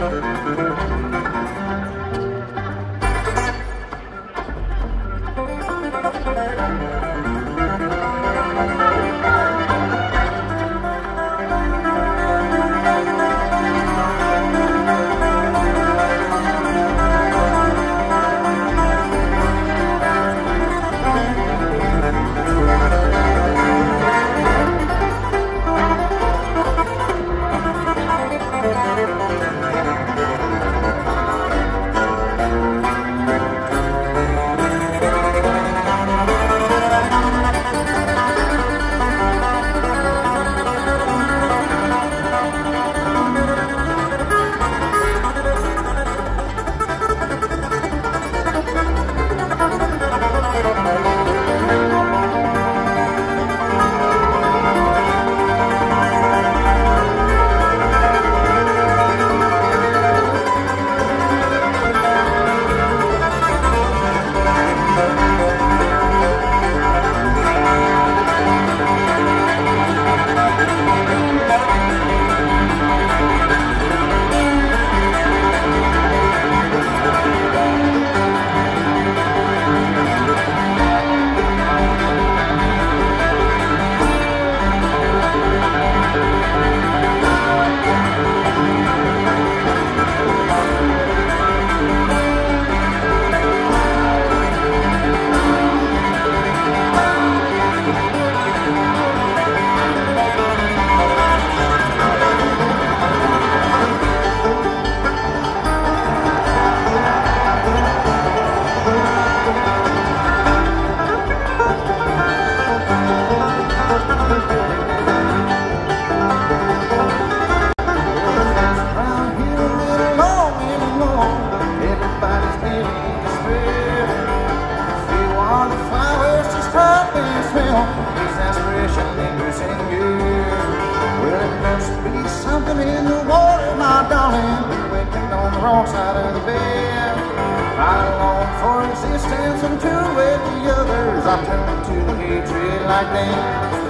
wrong side of the bed. I long for existence and to with the others I turn to the hatred like them.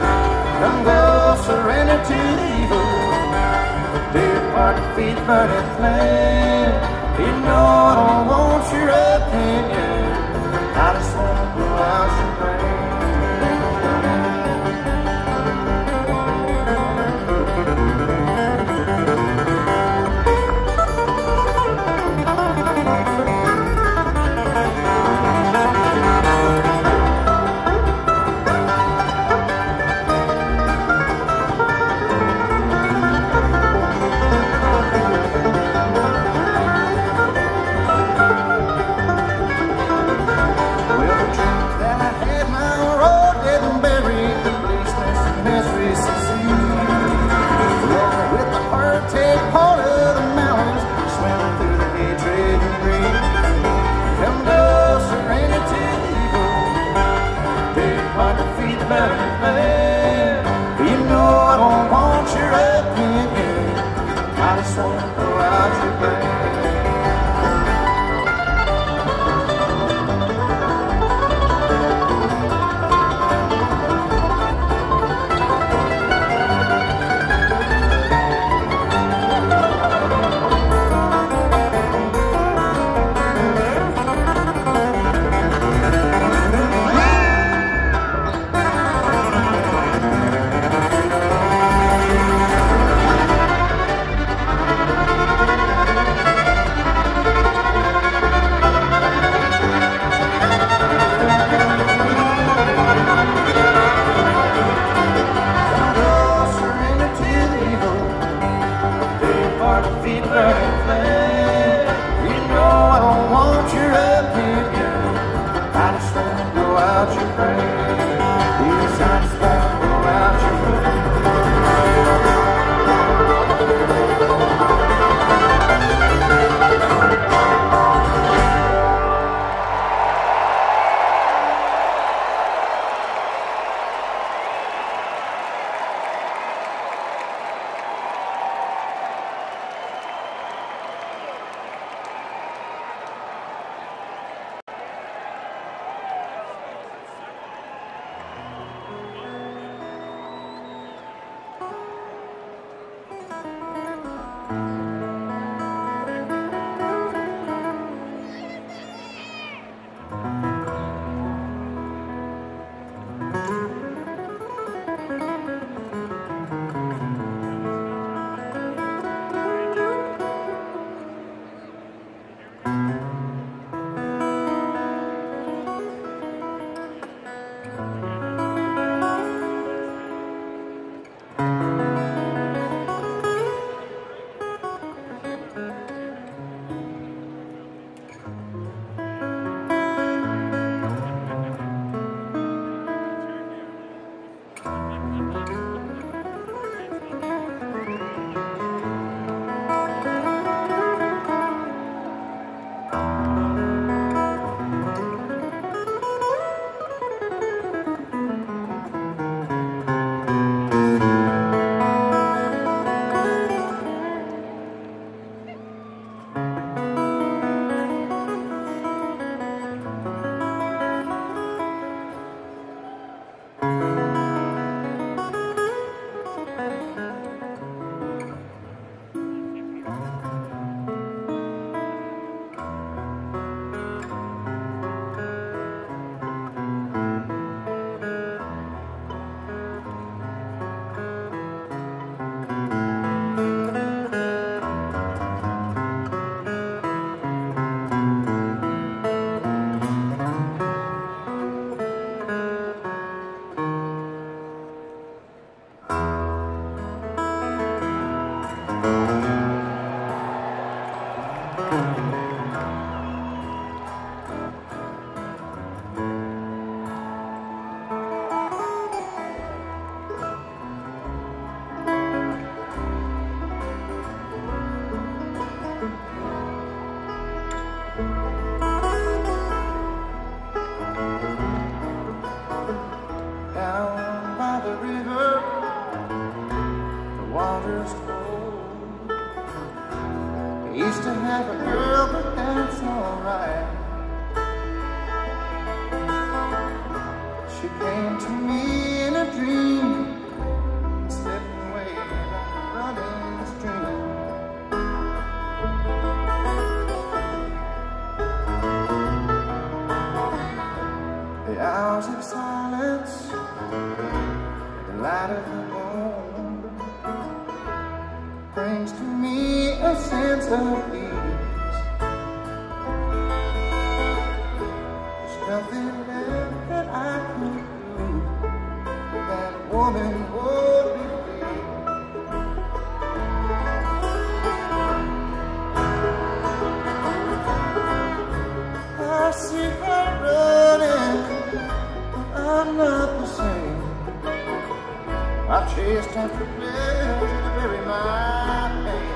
Come go surrender to the evil. Dear part of feet burning flame. You know I don't want your opinion. I just want to blow out your brain. used to have a girl, but that's alright. She came to me in a dream, slipped away like a running stream. The hours of silence, the light of the moon, brings to me a sense of ease. There's nothing left that I could do. That woman would be free. I see her running, but I'm not the same. I've chased after pleasure to bury my pain.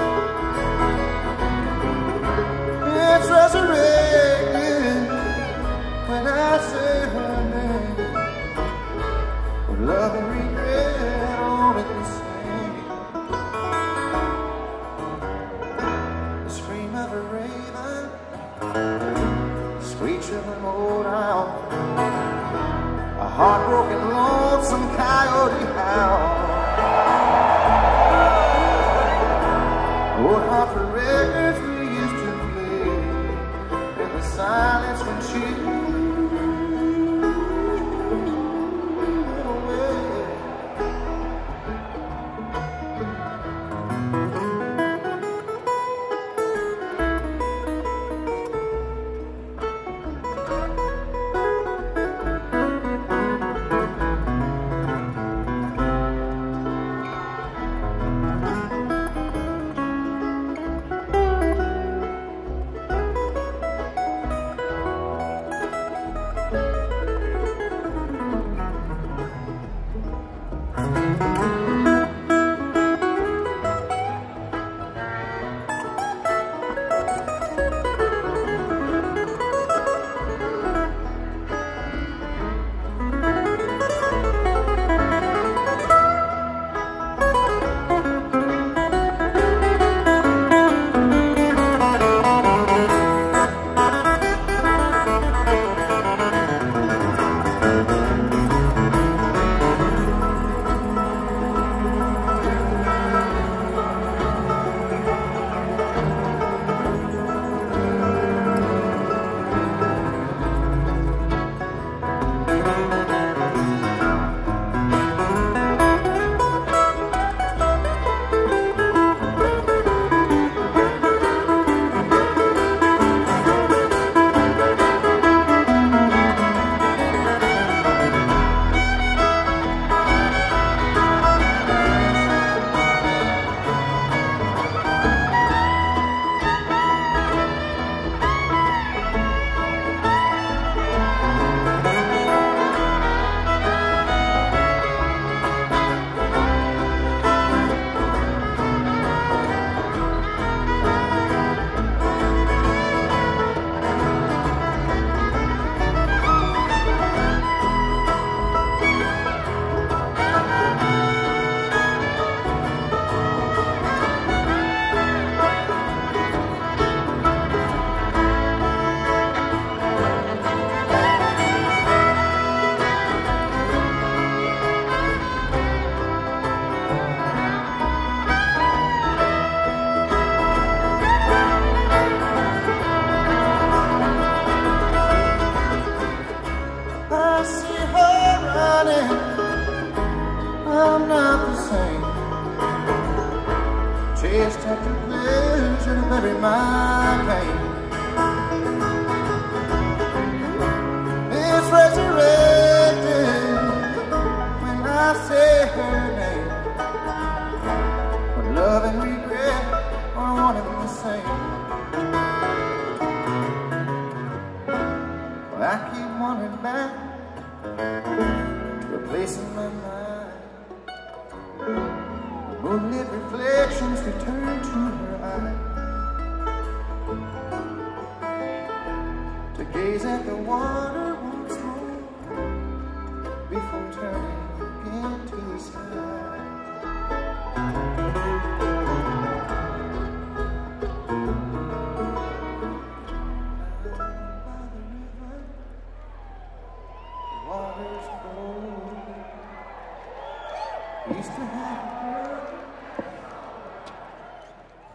It's resurrected when I say her name. But love and regret all at the same. The scream of a raven, the screech of an old owl, a heartbroken, lonesome coyote howl. Old heart for records we used to play in the silence when she went away.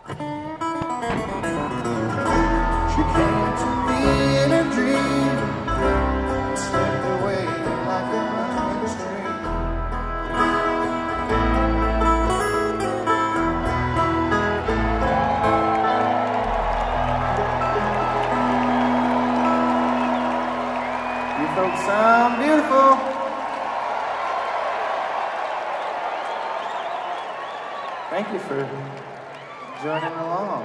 She came to me in a dream, slipped away like a running stream. You folks sound beautiful. Thank you for joining along.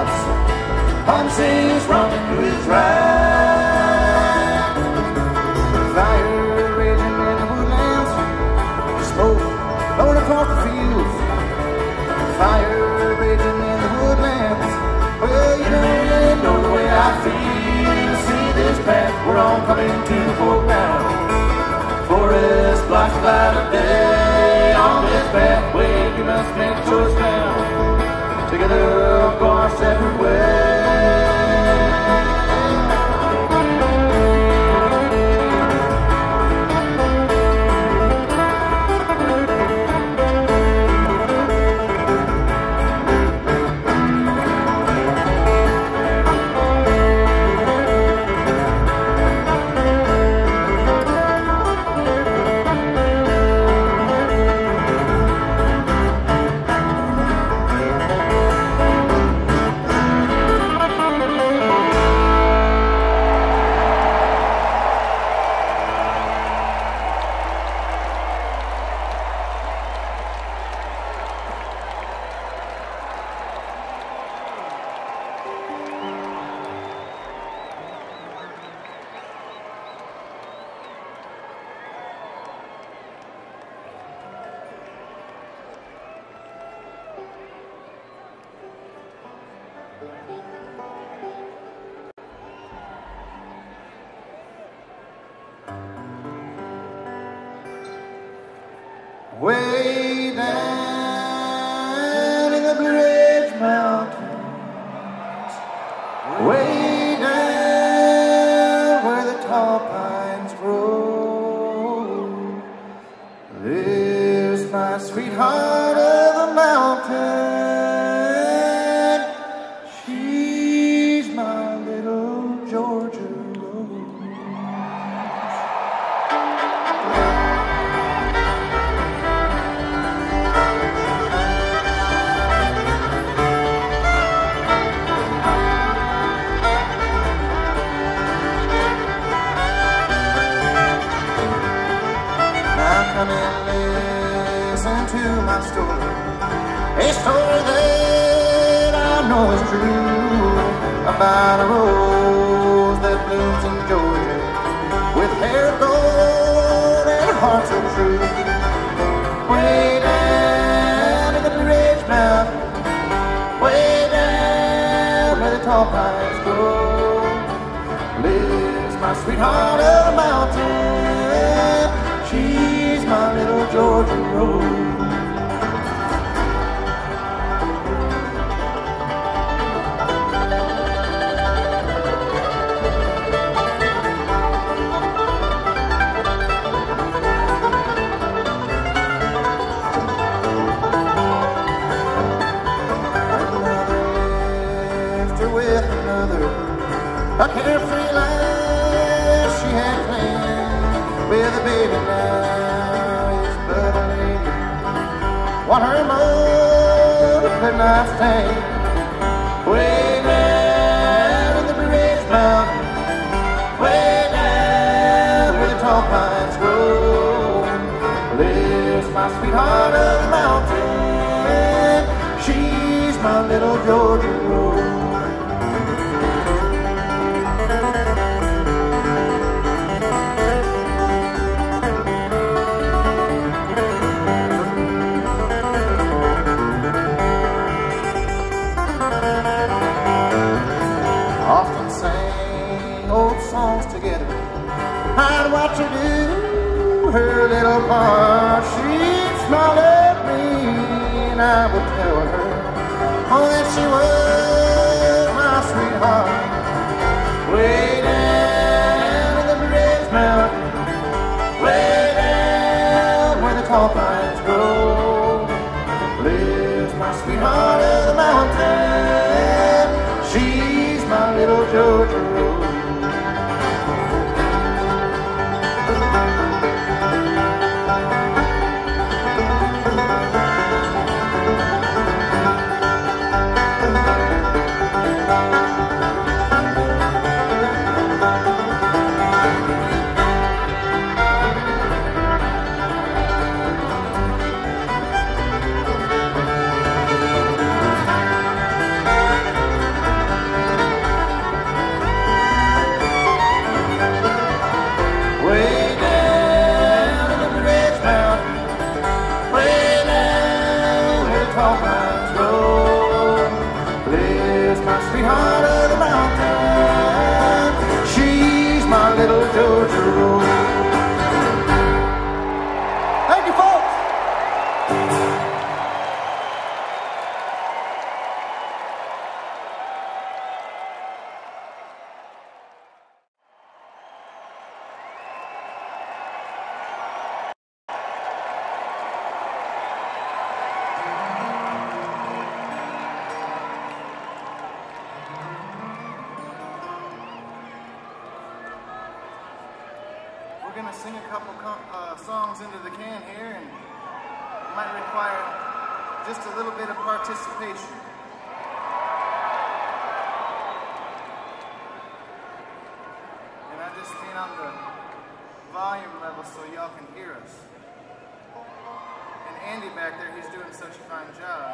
house. Home sings running to his right. Fire raging in the woodlands, smoke blowing across the fields. Fire raging in the woodlands. Well, you don't really know the way I feel. See this path, we're all coming to the fork now. Forest blocks light of day. On this pathway, you must make choice now. Together, of course, separate ways. Way down in the Blue Ridge Mountains, way down where the tall pines grow, lives my sweetheart of the mountain. She's my little Georgia Rose. Come and listen to my story, a story that I know is true, about a rose that blooms in Georgia, with hair of gold and a heart so true. Way down in the Blue Ridge Mountain, way down where the tall pines grow, lives my sweetheart of the mountain. She's my little Georgia Rose. With another, a carefree life she had planned, with a baby now is but a lady, what her mother could not stand. Way down in the Blue Ridge Mountain, way down where the tall pines grow, lives my sweetheart of the mountain. She's my little Georgia Rose. I'd watch her do her little part. She'd smile at me and I would tell her, oh, that she was my sweetheart. Way down in the Blue Ridge Mountain, way down where the tall pines grow, lives my sweetheart of the mountain. She's my little Georgia Rose. sweetheart of the mountain. She's my little Jojo. Thank you, folks. We're going to sing a couple uh, songs into the can here, and it might require just a little bit of participation. And I just mean on the volume level so y'all can hear us. And Andy back there, he's doing such a fine job.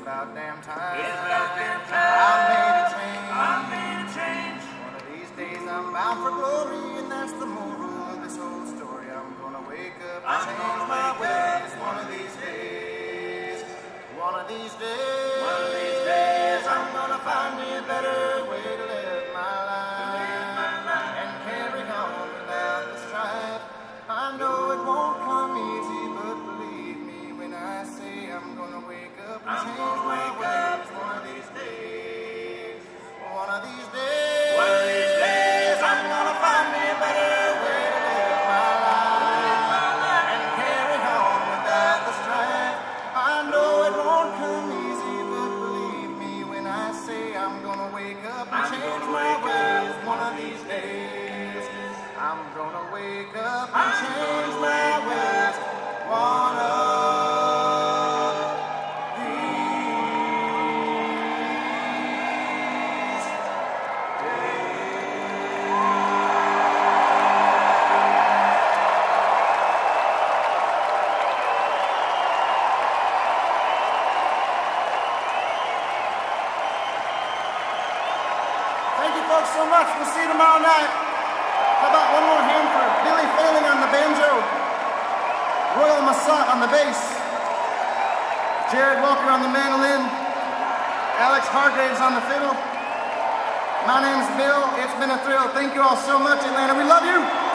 about damn time. It's about damn time. I made a change. I made a change. One of these days I'm bound for glory, and that's the moral of this whole story. I'm gonna wake up and I'm change gonna my wake ways. up. One of these days. One of these days. One of these days. I'm gonna find me a better way to live my life, my life. and carry on without the strife. I know it won't come easy, but believe me when I say I'm gonna wake up and I'm change gonna my wake ways. up. One of these days. One of these days. One of these days. I'm gonna find me a better way to live my life, my life. and carry on without the strife. I know it won't come easy, but believe me when I say I'm gonna wake up and I'm change gonna my wake ways. up. One of these days. I'm gonna wake up and change my ways. One of Thank you folks so much. We'll see you tomorrow night. How about one more hand for Billy Failing on the banjo, Royal Massat on the bass, Jared Walker on the mandolin, Alex Hargraves on the fiddle. My name's Bill. It's been a thrill. Thank you all so much, Atlanta. We love you.